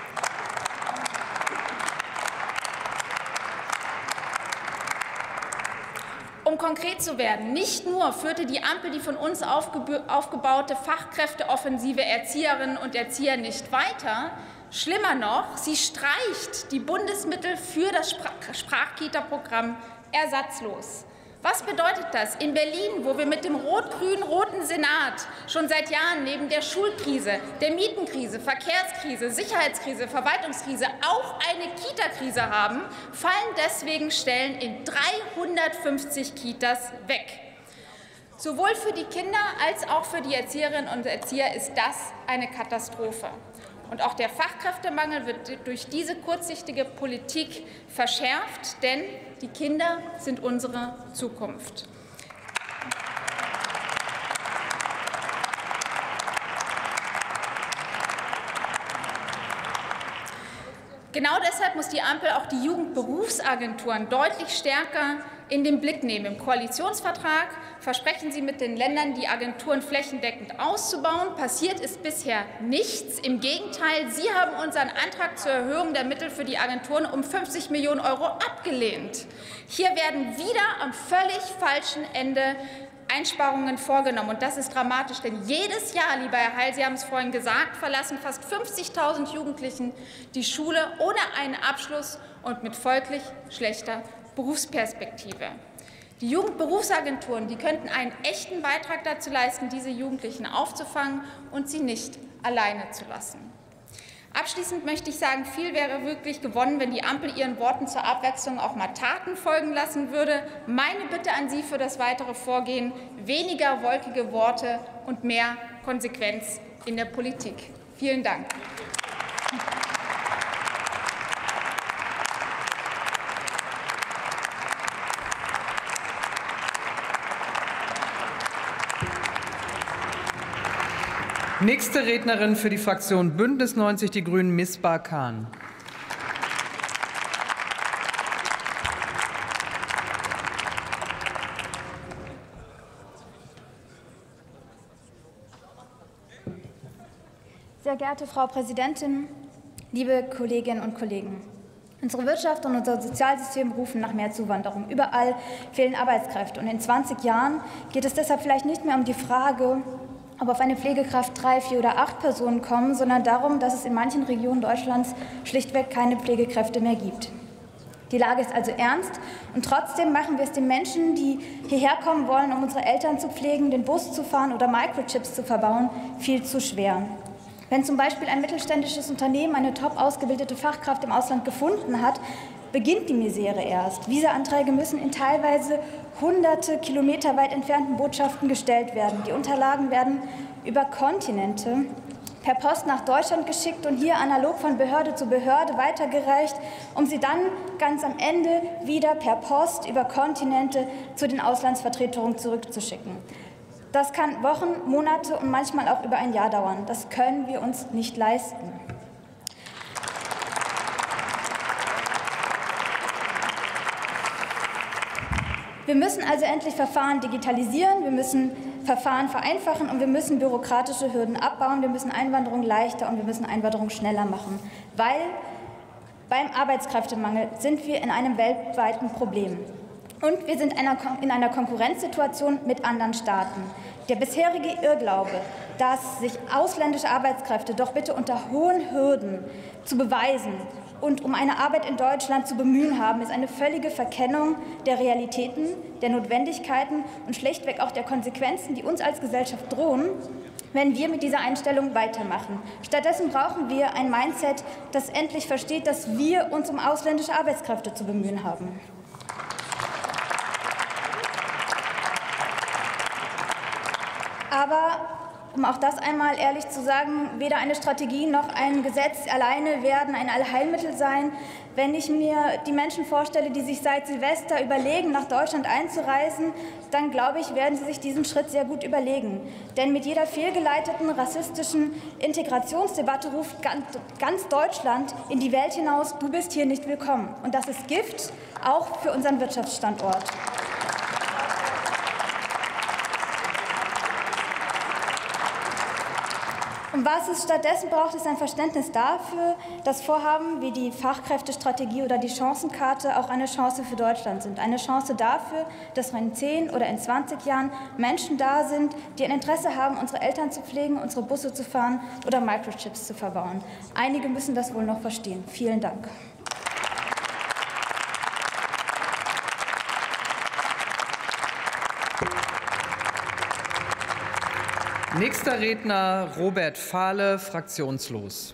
Um konkret zu werden, nicht nur führte die Ampel die von uns aufgebaute Fachkräfteoffensive Erzieherinnen und Erzieher nicht weiter, schlimmer noch, sie streicht die Bundesmittel für das Sprachkita-Programm ersatzlos. Was bedeutet das? In Berlin, wo wir mit dem rot-grün-roten Senat schon seit Jahren neben der Schulkrise, der Mietenkrise, Verkehrskrise, Sicherheitskrise, Verwaltungskrise auch eine Kita-Krise haben, fallen deswegen Stellen in 350 Kitas weg. Sowohl für die Kinder als auch für die Erzieherinnen und Erzieher ist das eine Katastrophe. Und auch der Fachkräftemangel wird durch diese kurzsichtige Politik verschärft, denn die Kinder sind unsere Zukunft. Genau deshalb muss die Ampel auch die Jugendberufsagenturen deutlich stärker in den Blick nehmen. Im Koalitionsvertrag versprechen Sie mit den Ländern, die Agenturen flächendeckend auszubauen. Passiert ist bisher nichts. Im Gegenteil, Sie haben unseren Antrag zur Erhöhung der Mittel für die Agenturen um 50 Millionen € abgelehnt. Hier werden wieder am völlig falschen Ende Einsparungen vorgenommen. Und das ist dramatisch, denn jedes Jahr, lieber Herr Heil, Sie haben es vorhin gesagt, verlassen fast 50.000 Jugendlichen die Schule ohne einen Abschluss und mit folglich schlechter Berufsperspektive. Die Jugendberufsagenturen, die könnten einen echten Beitrag dazu leisten, diese Jugendlichen aufzufangen und sie nicht alleine zu lassen. Abschließend möchte ich sagen, viel wäre wirklich gewonnen, wenn die Ampel ihren Worten zur Abwechslung auch mal Taten folgen lassen würde. Meine Bitte an Sie für das weitere Vorgehen: weniger wolkige Worte und mehr Konsequenz in der Politik. Vielen Dank. Nächste Rednerin für die Fraktion Bündnis 90 Die Grünen, Misbah Khan. Sehr geehrte Frau Präsidentin, liebe Kolleginnen und Kollegen! Unsere Wirtschaft und unser Sozialsystem rufen nach mehr Zuwanderung. Überall fehlen Arbeitskräfte. Und in 20 Jahren geht es deshalb vielleicht nicht mehr um die Frage, ob auf eine Pflegekraft 3, 4 oder 8 Personen kommen, sondern darum, dass es in manchen Regionen Deutschlands schlichtweg keine Pflegekräfte mehr gibt. Die Lage ist also ernst, und trotzdem machen wir es den Menschen, die hierher kommen wollen, um unsere Eltern zu pflegen, den Bus zu fahren oder Microchips zu verbauen, viel zu schwer. Wenn zum Beispiel ein mittelständisches Unternehmen eine top ausgebildete Fachkraft im Ausland gefunden hat, beginnt die Misere erst. Visa-Anträge müssen in teilweise hunderte Kilometer weit entfernten Botschaften gestellt werden. Die Unterlagen werden über Kontinente per Post nach Deutschland geschickt und hier analog von Behörde zu Behörde weitergereicht, um sie dann ganz am Ende wieder per Post über Kontinente zu den Auslandsvertretungen zurückzuschicken. Das kann Wochen, Monate und manchmal auch über ein Jahr dauern. Das können wir uns nicht leisten. Wir müssen also endlich Verfahren digitalisieren, wir müssen Verfahren vereinfachen und wir müssen bürokratische Hürden abbauen, wir müssen Einwanderung leichter und wir müssen Einwanderung schneller machen. Weil beim Arbeitskräftemangel sind wir in einem weltweiten Problem. Und wir sind in einer Konkurrenzsituation mit anderen Staaten. Der bisherige Irrglaube, dass sich ausländische Arbeitskräfte doch bitte unter hohen Hürden zu beweisen und um eine Arbeit in Deutschland zu bemühen haben, ist eine völlige Verkennung der Realitäten, der Notwendigkeiten und schlichtweg auch der Konsequenzen, die uns als Gesellschaft drohen, wenn wir mit dieser Einstellung weitermachen. Stattdessen brauchen wir ein Mindset, das endlich versteht, dass wir uns um ausländische Arbeitskräfte zu bemühen haben. Aber um auch das einmal ehrlich zu sagen, weder eine Strategie noch ein Gesetz alleine werden ein Allheilmittel sein. Wenn ich mir die Menschen vorstelle, die sich seit Silvester überlegen, nach Deutschland einzureisen, dann glaube ich, werden sie sich diesen Schritt sehr gut überlegen. Denn mit jeder fehlgeleiteten rassistischen Integrationsdebatte ruft ganz Deutschland in die Welt hinaus, du bist hier nicht willkommen. Und das ist Gift, auch für unseren Wirtschaftsstandort. Und was es stattdessen braucht, ist ein Verständnis dafür, dass Vorhaben wie die Fachkräftestrategie oder die Chancenkarte auch eine Chance für Deutschland sind. Eine Chance dafür, dass in 10 oder in 20 Jahren Menschen da sind, die ein Interesse haben, unsere Eltern zu pflegen, unsere Busse zu fahren oder Microchips zu verbauen. Einige müssen das wohl noch verstehen. Vielen Dank. Nächster Redner Robert Fahle, fraktionslos.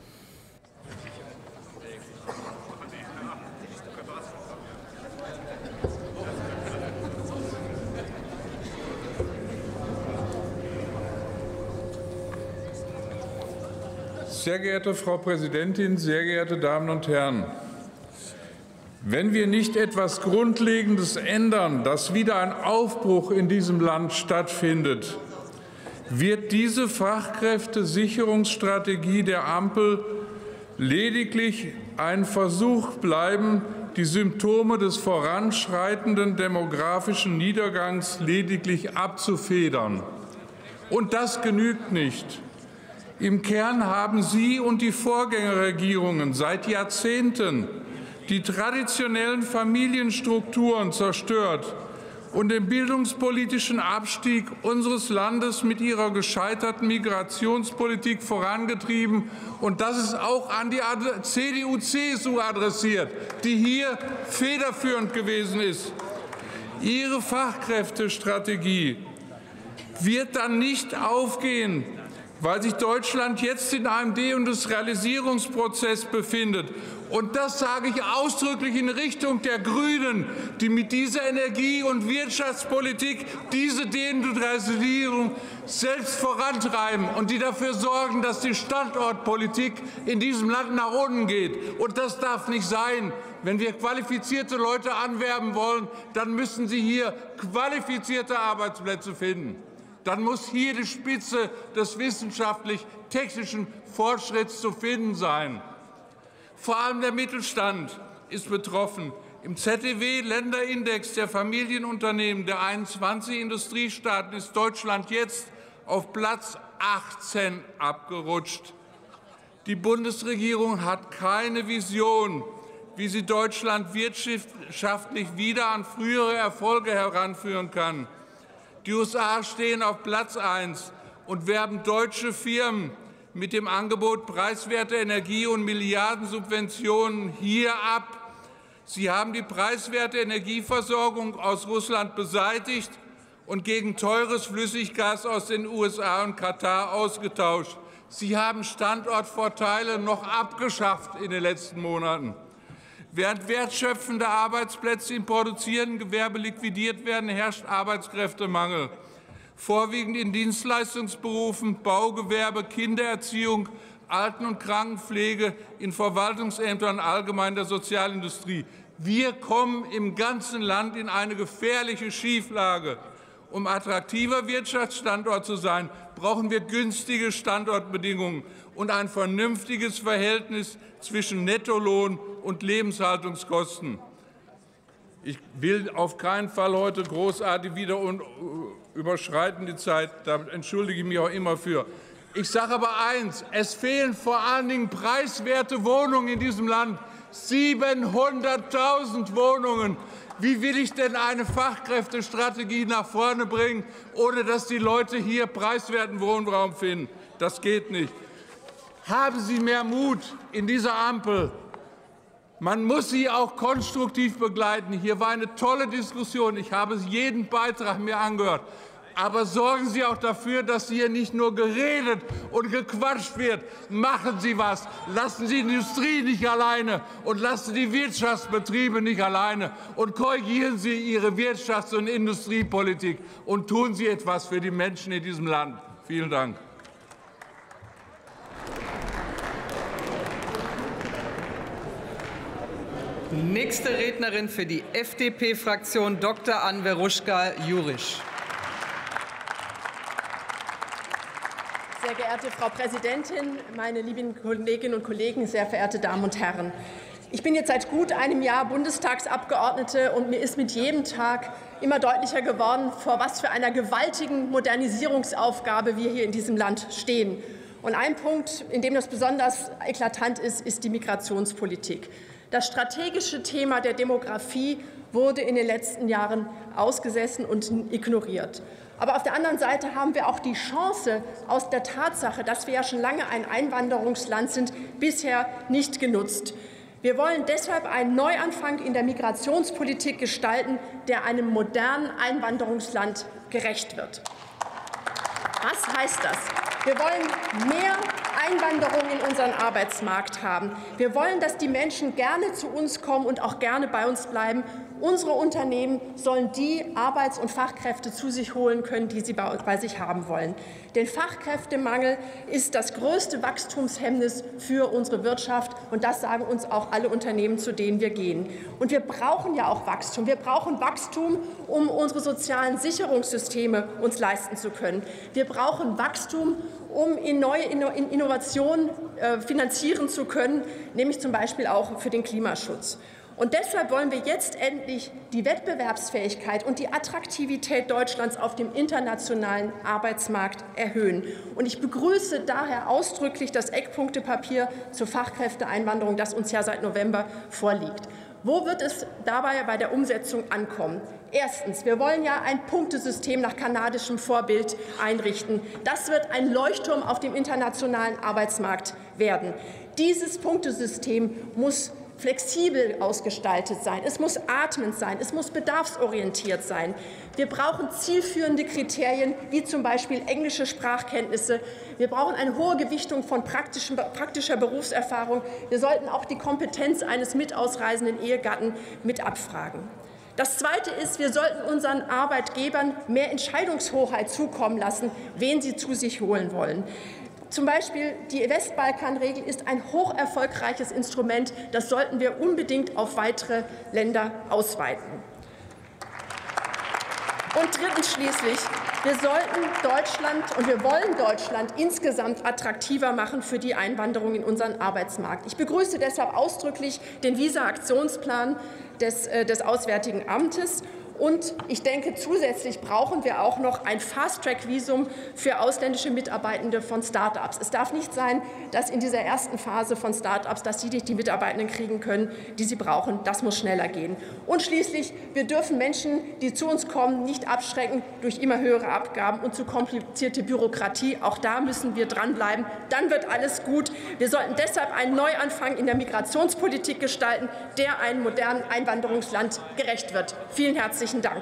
Sehr geehrte Frau Präsidentin, sehr geehrte Damen und Herren! Wenn wir nicht etwas Grundlegendes ändern, dass wieder ein Aufbruch in diesem Land stattfindet, wird diese Fachkräftesicherungsstrategie der Ampel lediglich ein Versuch bleiben, die Symptome des voranschreitenden demografischen Niedergangs lediglich abzufedern. Und das genügt nicht. Im Kern haben Sie und die Vorgängerregierungen seit Jahrzehnten die traditionellen Familienstrukturen zerstört und den bildungspolitischen Abstieg unseres Landes mit ihrer gescheiterten Migrationspolitik vorangetrieben. Und das ist auch an die CDU-CSU adressiert, die hier federführend gewesen ist. Ihre Fachkräftestrategie wird dann nicht aufgehen, weil sich Deutschland jetzt in einem Deindustrialisierungsprozess befindet. Und das sage ich ausdrücklich in Richtung der Grünen, die mit dieser Energie- und Wirtschaftspolitik diese Deindustrialisierung selbst vorantreiben und die dafür sorgen, dass die Standortpolitik in diesem Land nach unten geht. Und das darf nicht sein. Wenn wir qualifizierte Leute anwerben wollen, dann müssen sie hier qualifizierte Arbeitsplätze finden. dann muss hier die Spitze des wissenschaftlich-technischen Fortschritts zu finden sein. Vor allem der Mittelstand ist betroffen. Im ZDW-Länderindex der Familienunternehmen der 21 Industriestaaten ist Deutschland jetzt auf Platz 18 abgerutscht. Die Bundesregierung hat keine Vision, wie sie Deutschland wirtschaftlich wieder an frühere Erfolge heranführen kann. Die USA stehen auf Platz 1 und werben deutsche Firmen mit dem Angebot preiswerter Energie und Milliardensubventionen hier ab. Sie haben die preiswerte Energieversorgung aus Russland beseitigt und gegen teures Flüssiggas aus den USA und Katar ausgetauscht. Sie haben Standortvorteile noch abgeschafft in den letzten Monaten. Während wertschöpfende Arbeitsplätze im produzierenden Gewerbe liquidiert werden, herrscht Arbeitskräftemangel. Vorwiegend in Dienstleistungsberufen, Baugewerbe, Kindererziehung, Alten- und Krankenpflege, in Verwaltungsämtern, allgemein der Sozialindustrie. Wir kommen im ganzen Land in eine gefährliche Schieflage. Um attraktiver Wirtschaftsstandort zu sein, brauchen wir günstige Standortbedingungen und ein vernünftiges Verhältnis zwischen Nettolohn und Lebenshaltungskosten. Ich will auf keinen Fall heute großartig wieder überschreiten die Zeit. Da entschuldige ich mich auch immer für. Ich sage aber eins, es fehlen vor allen Dingen preiswerte Wohnungen in diesem Land. 700.000 Wohnungen. Wie will ich denn eine Fachkräftestrategie nach vorne bringen, ohne dass die Leute hier preiswerten Wohnraum finden? Das geht nicht. Haben Sie mehr Mut in dieser Ampel. Man muss sie auch konstruktiv begleiten. Hier war eine tolle Diskussion. Ich habe jeden Beitrag mir angehört. Aber sorgen Sie auch dafür, dass hier nicht nur geredet und gequatscht wird. Machen Sie was. Lassen Sie die Industrie nicht alleine und lassen Sie die Wirtschaftsbetriebe nicht alleine. Und korrigieren Sie Ihre Wirtschafts- und Industriepolitik und tun Sie etwas für die Menschen in diesem Land. Vielen Dank. Nächste Rednerin für die FDP-Fraktion, Dr. Anveruschka-Jurisch. Sehr geehrte Frau Präsidentin, meine lieben Kolleginnen und Kollegen, sehr verehrte Damen und Herren! Ich bin jetzt seit gut einem Jahr Bundestagsabgeordnete und mir ist mit jedem Tag immer deutlicher geworden, vor was für einer gewaltigen Modernisierungsaufgabe wir hier in diesem Land stehen. Und ein Punkt, in dem das besonders eklatant ist, ist die Migrationspolitik. Das strategische Thema der Demografie wurde in den letzten Jahren ausgesessen und ignoriert. Aber auf der anderen Seite haben wir auch die Chance aus der Tatsache, dass wir ja schon lange ein Einwanderungsland sind, bisher nicht genutzt. Wir wollen deshalb einen Neuanfang in der Migrationspolitik gestalten, der einem modernen Einwanderungsland gerecht wird. Was heißt das? Wir wollen mehr Einwanderung in unseren Arbeitsmarkt haben. Wir wollen, dass die Menschen gerne zu uns kommen und auch gerne bei uns bleiben. Unsere Unternehmen sollen die Arbeits- und Fachkräfte zu sich holen können, die sie bei sich haben wollen. Denn Fachkräftemangel ist das größte Wachstumshemmnis für unsere Wirtschaft. Und das sagen uns auch alle Unternehmen, zu denen wir gehen. Und wir brauchen ja auch Wachstum. Wir brauchen Wachstum, um unsere sozialen Sicherungssysteme uns leisten zu können. Wir brauchen Wachstum, um neue Innovationen finanzieren zu können, nämlich zum Beispiel auch für den Klimaschutz. Und deshalb wollen wir jetzt endlich die Wettbewerbsfähigkeit und die Attraktivität Deutschlands auf dem internationalen Arbeitsmarkt erhöhen. Und ich begrüße daher ausdrücklich das Eckpunktepapier zur Fachkräfteeinwanderung, das uns ja seit November vorliegt. Wo wird es dabei bei der Umsetzung ankommen? Erstens, wir wollen ja ein Punktesystem nach kanadischem Vorbild einrichten. Das wird ein Leuchtturm auf dem internationalen Arbeitsmarkt werden. Dieses Punktesystem muss flexibel ausgestaltet sein, es muss atmend sein, es muss bedarfsorientiert sein. Wir brauchen zielführende Kriterien, wie zum Beispiel englische Sprachkenntnisse. Wir brauchen eine hohe Gewichtung von praktischer Berufserfahrung. Wir sollten auch die Kompetenz eines mitausreisenden Ehegatten mit abfragen. Das Zweite ist, wir sollten unseren Arbeitgebern mehr Entscheidungshoheit zukommen lassen, wen sie zu sich holen wollen. Zum Beispiel die Westbalkanregel ist ein hoch erfolgreiches Instrument. Das sollten wir unbedingt auf weitere Länder ausweiten. Und drittens schließlich, Wir sollten Deutschland und wir wollen Deutschland insgesamt attraktiver machen für die Einwanderung in unseren Arbeitsmarkt. Ich begrüße deshalb ausdrücklich den Visa-Aktionsplan des Auswärtigen Amtes. Und ich denke, zusätzlich brauchen wir auch noch ein Fast-Track-Visum für ausländische Mitarbeitende von Start-ups. Es darf nicht sein, dass in dieser ersten Phase von Start-ups, dass sie nicht die Mitarbeitenden kriegen können, die sie brauchen. Das muss schneller gehen. Und schließlich, wir dürfen Menschen, die zu uns kommen, nicht abschrecken durch immer höhere Abgaben und zu komplizierte Bürokratie. Auch da müssen wir dranbleiben. Dann wird alles gut. Wir sollten deshalb einen Neuanfang in der Migrationspolitik gestalten, der einem modernen Einwanderungsland gerecht wird. Vielen herzlichen Dank.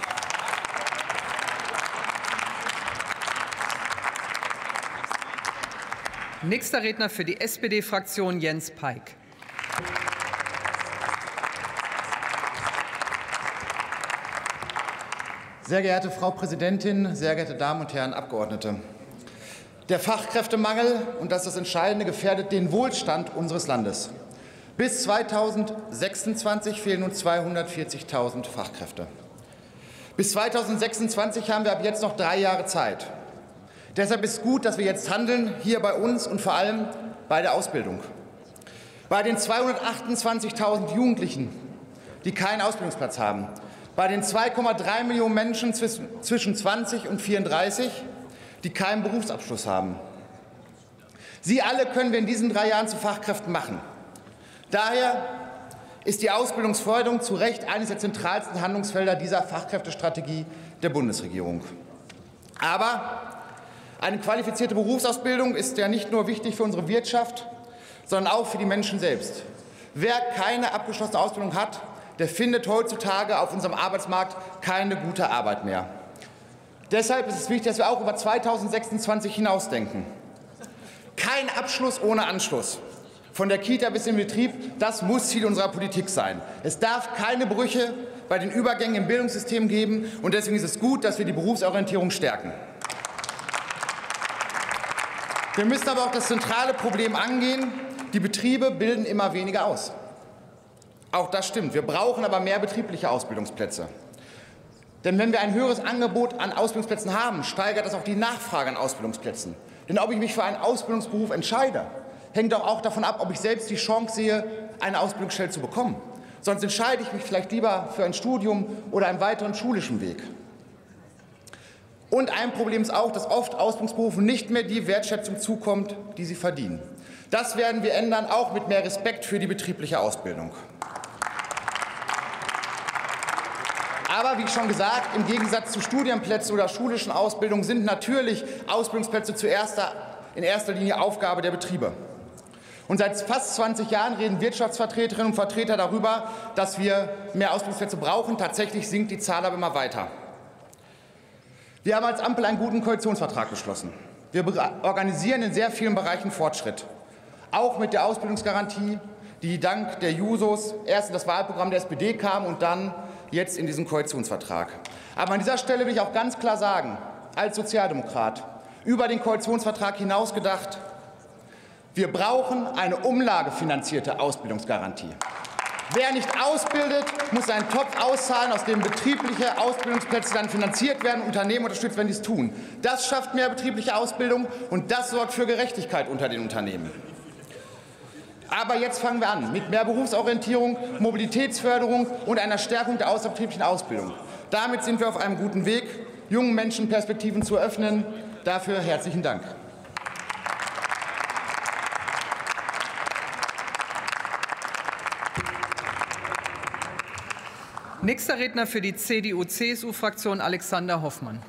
Nächster Redner für die SPD-Fraktion Jens Peik. Sehr geehrte Frau Präsidentin, sehr geehrte Damen und Herren Abgeordnete! Der Fachkräftemangel, und das ist das Entscheidende, gefährdet den Wohlstand unseres Landes. Bis 2026 fehlen nun 240.000 Fachkräfte. Bis 2026 haben wir ab jetzt noch 3 Jahre Zeit. Deshalb ist gut, dass wir jetzt handeln, hier bei uns und vor allem bei der Ausbildung. Bei den 228.000 Jugendlichen, die keinen Ausbildungsplatz haben, bei den 2,3 Millionen Menschen zwischen 20 und 34, die keinen Berufsabschluss haben. Sie alle können wir in diesen 3 Jahren zu Fachkräften machen. Daher ist die Ausbildungsförderung zu Recht eines der zentralsten Handlungsfelder dieser Fachkräftestrategie der Bundesregierung. Aber eine qualifizierte Berufsausbildung ist ja nicht nur wichtig für unsere Wirtschaft, sondern auch für die Menschen selbst. Wer keine abgeschlossene Ausbildung hat, der findet heutzutage auf unserem Arbeitsmarkt keine gute Arbeit mehr. Deshalb ist es wichtig, dass wir auch über 2026 hinausdenken. Kein Abschluss ohne Anschluss. Von der Kita bis in den Betrieb, das muss Ziel unserer Politik sein. Es darf keine Brüche bei den Übergängen im Bildungssystem geben. Und deswegen ist es gut, dass wir die Berufsorientierung stärken. Wir müssen aber auch das zentrale Problem angehen. Die Betriebe bilden immer weniger aus. Auch das stimmt. Wir brauchen aber mehr betriebliche Ausbildungsplätze. Denn wenn wir ein höheres Angebot an Ausbildungsplätzen haben, steigert das auch die Nachfrage an Ausbildungsplätzen. Denn ob ich mich für einen Ausbildungsberuf entscheide, hängt doch auch davon ab, ob ich selbst die Chance sehe, eine Ausbildungsstelle zu bekommen. Sonst entscheide ich mich vielleicht lieber für ein Studium oder einen weiteren schulischen Weg. Und ein Problem ist auch, dass oft Ausbildungsberufen nicht mehr die Wertschätzung zukommt, die sie verdienen. Das werden wir ändern, auch mit mehr Respekt für die betriebliche Ausbildung. Aber wie schon gesagt, im Gegensatz zu Studienplätzen oder schulischen Ausbildungen sind natürlich Ausbildungsplätze in erster Linie Aufgabe der Betriebe. Und seit fast 20 Jahren reden Wirtschaftsvertreterinnen und Vertreter darüber, dass wir mehr Ausbildungsplätze brauchen. Tatsächlich sinkt die Zahl aber immer weiter. Wir haben als Ampel einen guten Koalitionsvertrag beschlossen. Wir organisieren in sehr vielen Bereichen Fortschritt. Auch mit der Ausbildungsgarantie, die dank der Jusos erst in das Wahlprogramm der SPD kam und dann jetzt in diesen Koalitionsvertrag. Aber an dieser Stelle will ich auch ganz klar sagen, als Sozialdemokrat, über den Koalitionsvertrag hinaus gedacht, wir brauchen eine umlagefinanzierte Ausbildungsgarantie. Wer nicht ausbildet, muss einen Topf auszahlen, aus dem betriebliche Ausbildungsplätze dann finanziert werden, Unternehmen unterstützt, wenn dies tun. Das schafft mehr betriebliche Ausbildung und das sorgt für Gerechtigkeit unter den Unternehmen. Aber jetzt fangen wir an mit mehr Berufsorientierung, Mobilitätsförderung und einer Stärkung der außerbetrieblichen Ausbildung. Damit sind wir auf einem guten Weg, jungen Menschen Perspektiven zu öffnen. Dafür herzlichen Dank. Nächster Redner für die CDU-CSU-Fraktion Alexander Hoffmann.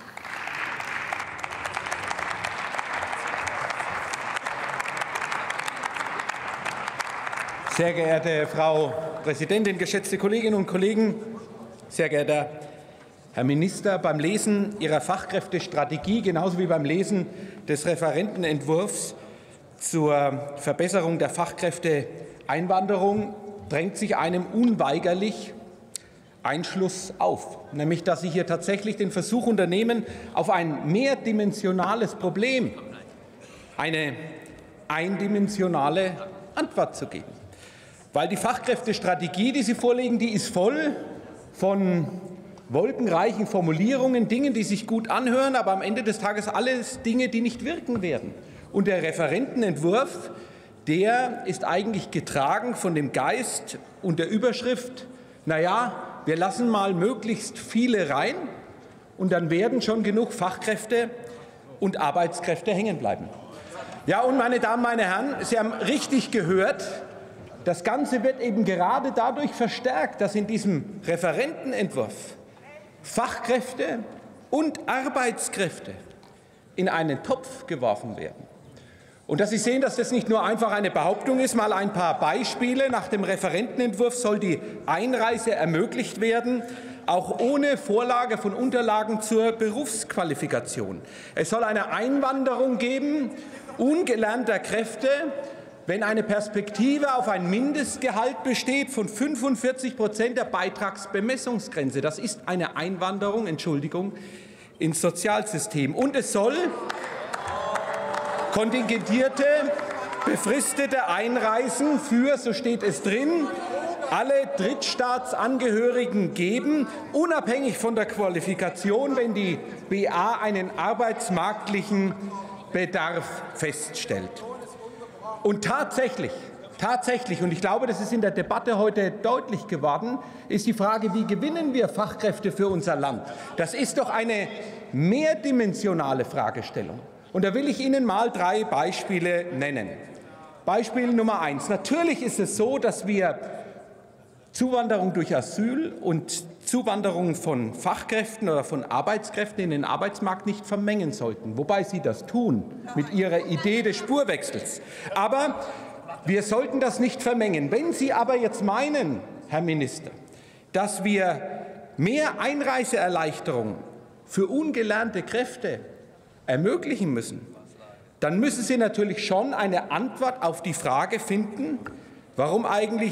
Sehr geehrte Frau Präsidentin, geschätzte Kolleginnen und Kollegen, sehr geehrter Herr Minister, beim Lesen Ihrer Fachkräftestrategie, genauso wie beim Lesen des Referentenentwurfs zur Verbesserung der Fachkräfteeinwanderung drängt sich einem unweigerlich ein Schluss auf, nämlich dass Sie hier tatsächlich den Versuch unternehmen, auf ein mehrdimensionales Problem eine eindimensionale Antwort zu geben. Weil die Fachkräftestrategie, die Sie vorlegen, die ist voll von wolkenreichen Formulierungen, Dingen, die sich gut anhören, aber am Ende des Tages alles Dinge, die nicht wirken werden. Und der Referentenentwurf, der ist eigentlich getragen von dem Geist und der Überschrift, naja, wir lassen mal möglichst viele rein und dann werden schon genug Fachkräfte und Arbeitskräfte hängen bleiben. Ja, und meine Damen, meine Herren, Sie haben richtig gehört, das Ganze wird eben gerade dadurch verstärkt, dass in diesem Referentenentwurf Fachkräfte und Arbeitskräfte in einen Topf geworfen werden. Und dass Sie sehen, dass das nicht nur einfach eine Behauptung ist, mal ein paar Beispiele. Nach dem Referentenentwurf soll die Einreise ermöglicht werden, auch ohne Vorlage von Unterlagen zur Berufsqualifikation. Es soll eine Einwanderung geben ungelernter Kräfte, wenn eine Perspektive auf ein Mindestgehalt besteht von 45% der Beitragsbemessungsgrenze. Das ist eine Einwanderung, Entschuldigung, ins Sozialsystem. Und es soll kontingentierte, befristete Einreisen für, so steht es drin, alle Drittstaatsangehörigen geben, unabhängig von der Qualifikation, wenn die BA einen arbeitsmarktlichen Bedarf feststellt. Und tatsächlich, und ich glaube, das ist in der Debatte heute deutlich geworden, ist die Frage, wie gewinnen wir Fachkräfte für unser Land? Das ist doch eine mehrdimensionale Fragestellung. Und da will ich Ihnen mal 3 Beispiele nennen. Beispiel Nummer 1. Natürlich ist es so, dass wir Zuwanderung durch Asyl und Zuwanderung von Fachkräften oder von Arbeitskräften in den Arbeitsmarkt nicht vermengen sollten, wobei Sie das tun mit Ihrer Idee des Spurwechsels. Aber wir sollten das nicht vermengen. Wenn Sie aber jetzt meinen, Herr Minister, dass wir mehr Einreiseerleichterungen für ungelernte Kräfte ermöglichen müssen, dann müssen Sie natürlich schon eine Antwort auf die Frage finden, warum eigentlich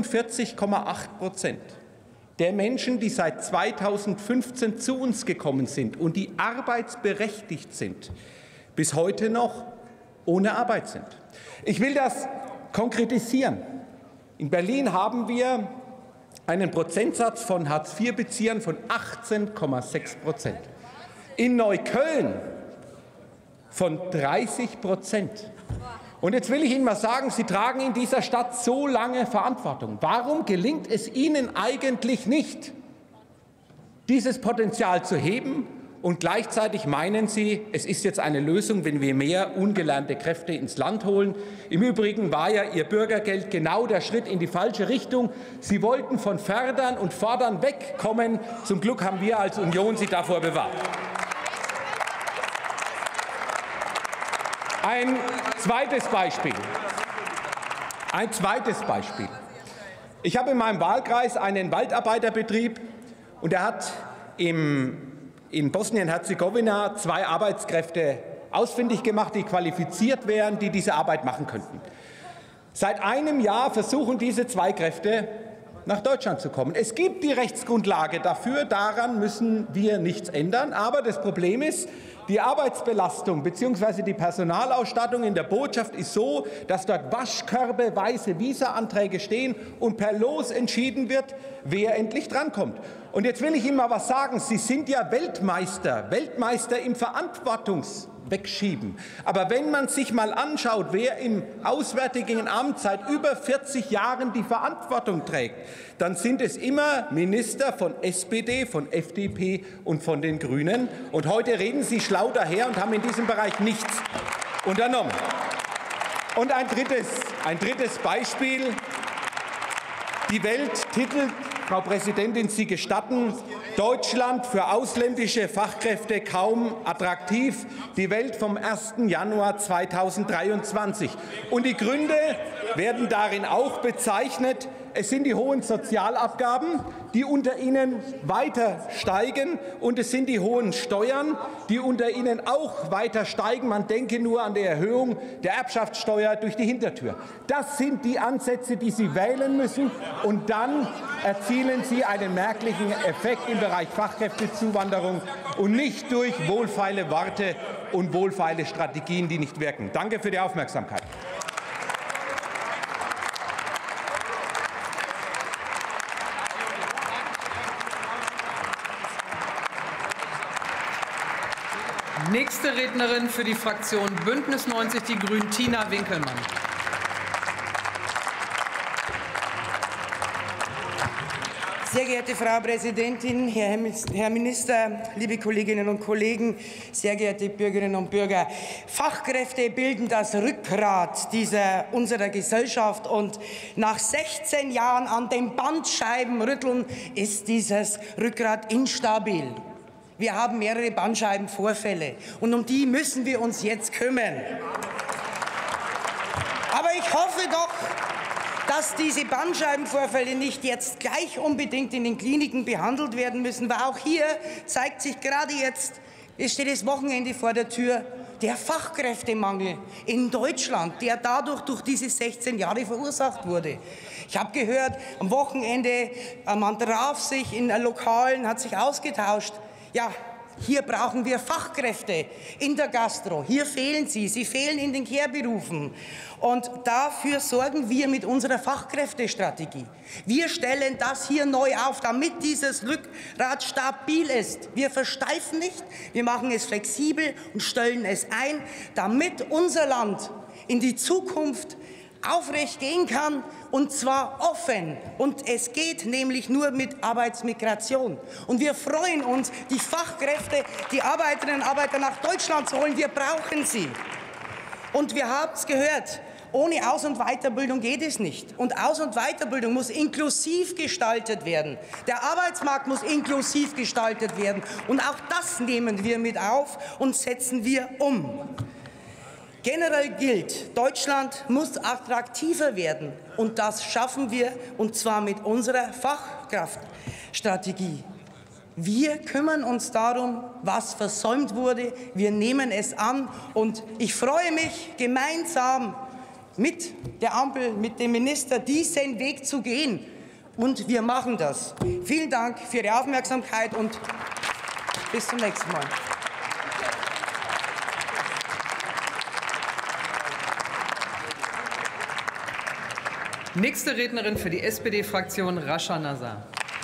47,8% der Menschen, die seit 2015 zu uns gekommen sind und die arbeitsberechtigt sind, bis heute noch ohne Arbeit sind. Ich will das konkretisieren. In Berlin haben wir einen Prozentsatz von Hartz-IV-Beziehern von 18,6%. In Neukölln von 30%. Und jetzt will ich Ihnen mal sagen, Sie tragen in dieser Stadt so lange Verantwortung. Warum gelingt es Ihnen eigentlich nicht, dieses Potenzial zu heben? Und gleichzeitig meinen Sie, es ist jetzt eine Lösung, wenn wir mehr ungelernte Kräfte ins Land holen. Im Übrigen war ja Ihr Bürgergeld genau der Schritt in die falsche Richtung. Sie wollten von Fördern und Fordern wegkommen. Zum Glück haben wir als Union Sie davor bewahrt. Ein zweites Beispiel. Ich habe in meinem Wahlkreis einen Waldarbeiterbetrieb und er hat in Bosnien-Herzegowina 2 Arbeitskräfte ausfindig gemacht, die qualifiziert wären, die diese Arbeit machen könnten. Seit einem Jahr versuchen diese 2 Kräfte, nach Deutschland zu kommen. Es gibt die Rechtsgrundlage dafür, daran müssen wir nichts ändern. Aber das Problem ist, die Arbeitsbelastung bzw. die Personalausstattung in der Botschaft ist so, dass dort waschkörbeweise Visa-Anträge stehen und per Los entschieden wird, wer endlich drankommt. Und jetzt will ich Ihnen mal was sagen. Sie sind ja Weltmeister im Verantwortungswegschieben. Aber wenn man sich mal anschaut, wer im Auswärtigen Amt seit über 40 Jahren die Verantwortung trägt, dann sind es immer Minister von SPD, von FDP und von den Grünen. Und heute reden Sie schlau daher und haben in diesem Bereich nichts unternommen. Und ein drittes Beispiel. Die Welt titelt, Frau Präsidentin, Sie gestatten, Deutschland für ausländische Fachkräfte kaum attraktiv. Die Welt vom 1. Januar 2023. Und die Gründe werden darin auch bezeichnet. Es sind die hohen Sozialabgaben, die unter ihnen weiter steigen, und es sind die hohen Steuern, die unter ihnen auch weiter steigen. Man denke nur an die Erhöhung der Erbschaftssteuer durch die Hintertür. Das sind die Ansätze, die Sie wählen müssen, und dann erzielen Sie einen merklichen Effekt im Bereich Fachkräftezuwanderung und nicht durch wohlfeile Worte und wohlfeile Strategien, die nicht wirken. Danke für die Aufmerksamkeit. Nächste Rednerin für die Fraktion Bündnis 90 Die Grünen, Tina Winkelmann. Sehr geehrte Frau Präsidentin, Herr Minister, liebe Kolleginnen und Kollegen, sehr geehrte Bürgerinnen und Bürger! Fachkräfte bilden das Rückgrat unserer Gesellschaft, und nach 16 Jahren an den Bandscheiben rütteln ist dieses Rückgrat instabil. Wir haben mehrere Bandscheibenvorfälle, und um die müssen wir uns jetzt kümmern. Aber ich hoffe doch, dass diese Bandscheibenvorfälle nicht jetzt gleich unbedingt in den Kliniken behandelt werden müssen, weil auch hier zeigt sich gerade jetzt, es steht das Wochenende vor der Tür, der Fachkräftemangel in Deutschland, der durch diese 16 Jahre verursacht wurde. Ich habe gehört, am Wochenende, man traf sich in Lokalen, hat sich ausgetauscht. Ja, hier brauchen wir Fachkräfte in der Gastro. Hier fehlen sie. Sie fehlen in den Care-Berufen. Und dafür sorgen wir mit unserer Fachkräftestrategie. Wir stellen das hier neu auf, damit dieses Rückgrat stabil ist. Wir versteifen nicht, wir machen es flexibel und stellen es ein, damit unser Land in die Zukunft aufrecht gehen kann, und zwar offen. Und es geht nämlich nur mit Arbeitsmigration. Und wir freuen uns, die Fachkräfte, die Arbeiterinnen und Arbeiter nach Deutschland zu holen. Wir brauchen sie. Und wir haben es gehört, ohne Aus- und Weiterbildung geht es nicht. Und Aus- und Weiterbildung muss inklusiv gestaltet werden. Der Arbeitsmarkt muss inklusiv gestaltet werden. Und auch das nehmen wir mit auf und setzen wir um. Generell gilt, Deutschland muss attraktiver werden, und das schaffen wir, und zwar mit unserer Fachkraftstrategie. Wir kümmern uns darum, was versäumt wurde. Wir nehmen es an, und ich freue mich, gemeinsam mit der Ampel, mit dem Minister diesen Weg zu gehen, und wir machen das. Vielen Dank für Ihre Aufmerksamkeit und bis zum nächsten Mal. Nächste Rednerin für die SPD-Fraktion, Rascha Nazar.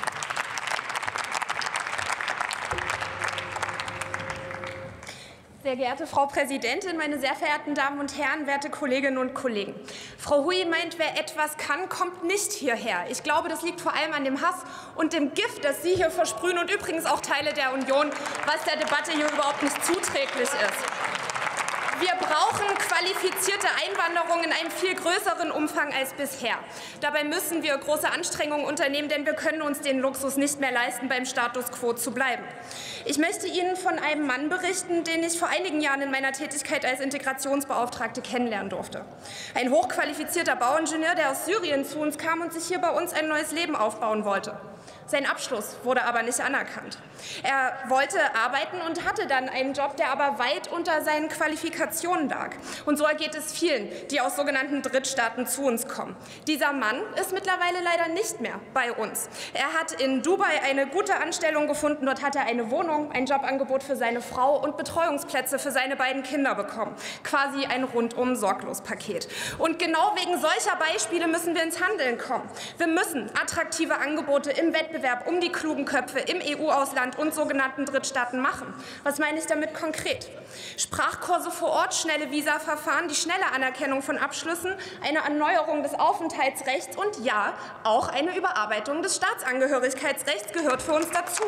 Sehr geehrte Frau Präsidentin, meine sehr verehrten Damen und Herren, werte Kolleginnen und Kollegen! Frau Hui meint, wer etwas kann, kommt nicht hierher. Ich glaube, das liegt vor allem an dem Hass und dem Gift, das Sie hier versprühen, und übrigens auch Teile der Union, was der Debatte hier überhaupt nicht zuträglich ist. Wir brauchen qualifizierte Einwanderung in einem viel größeren Umfang als bisher. Dabei müssen wir große Anstrengungen unternehmen, denn wir können uns den Luxus nicht mehr leisten, beim Status quo zu bleiben. Ich möchte Ihnen von einem Mann berichten, den ich vor einigen Jahren in meiner Tätigkeit als Integrationsbeauftragte kennenlernen durfte. Ein hochqualifizierter Bauingenieur, der aus Syrien zu uns kam und sich hier bei uns ein neues Leben aufbauen wollte. Sein Abschluss wurde aber nicht anerkannt. Er wollte arbeiten und hatte dann einen Job, der aber weit unter seinen Qualifikationen lag. Und so ergeht es vielen, die aus sogenannten Drittstaaten zu uns kommen. Dieser Mann ist mittlerweile leider nicht mehr bei uns. Er hat in Dubai eine gute Anstellung gefunden. Dort hat er eine Wohnung, ein Jobangebot für seine Frau und Betreuungsplätze für seine beiden Kinder bekommen. Quasi ein Rundum-Sorglos-Paket. Und genau wegen solcher Beispiele müssen wir ins Handeln kommen. Wir müssen attraktive Angebote im Wettbewerb um die klugen Köpfe im EU-Ausland und sogenannten Drittstaaten machen. Was meine ich damit konkret? Sprachkurse vor Ort, schnelle Visaverfahren, die schnelle Anerkennung von Abschlüssen, eine Erneuerung des Aufenthaltsrechts und ja, auch eine Überarbeitung des Staatsangehörigkeitsrechts gehört für uns dazu.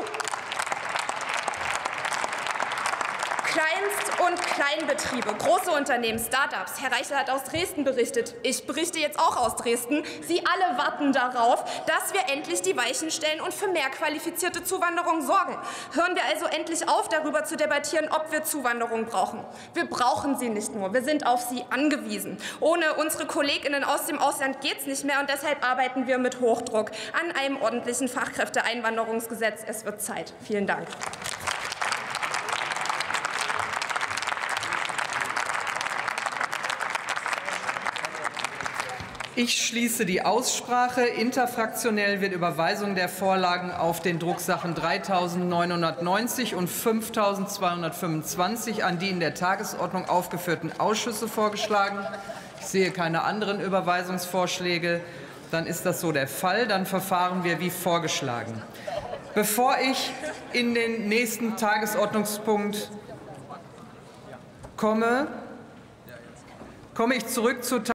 Kleinst- und Kleinbetriebe, große Unternehmen, Start-ups. Herr Reichel hat aus Dresden berichtet. Ich berichte jetzt auch aus Dresden. Sie alle warten darauf, dass wir endlich die Weichen stellen und für mehr qualifizierte Zuwanderung sorgen. Hören wir also endlich auf, darüber zu debattieren, ob wir Zuwanderung brauchen. Wir brauchen sie nicht nur, wir sind auf sie angewiesen. Ohne unsere KollegInnen aus dem Ausland geht es nicht mehr, und deshalb arbeiten wir mit Hochdruck an einem ordentlichen Fachkräfteeinwanderungsgesetz. Es wird Zeit. Vielen Dank. Ich schließe die Aussprache. Interfraktionell wird Überweisung der Vorlagen auf den Drucksachen 3.990 und 5.225 an die in der Tagesordnung aufgeführten Ausschüsse vorgeschlagen. Ich sehe keine anderen Überweisungsvorschläge. Dann ist das so der Fall. Dann verfahren wir wie vorgeschlagen. Bevor ich in den nächsten Tagesordnungspunkt komme ich zurück zur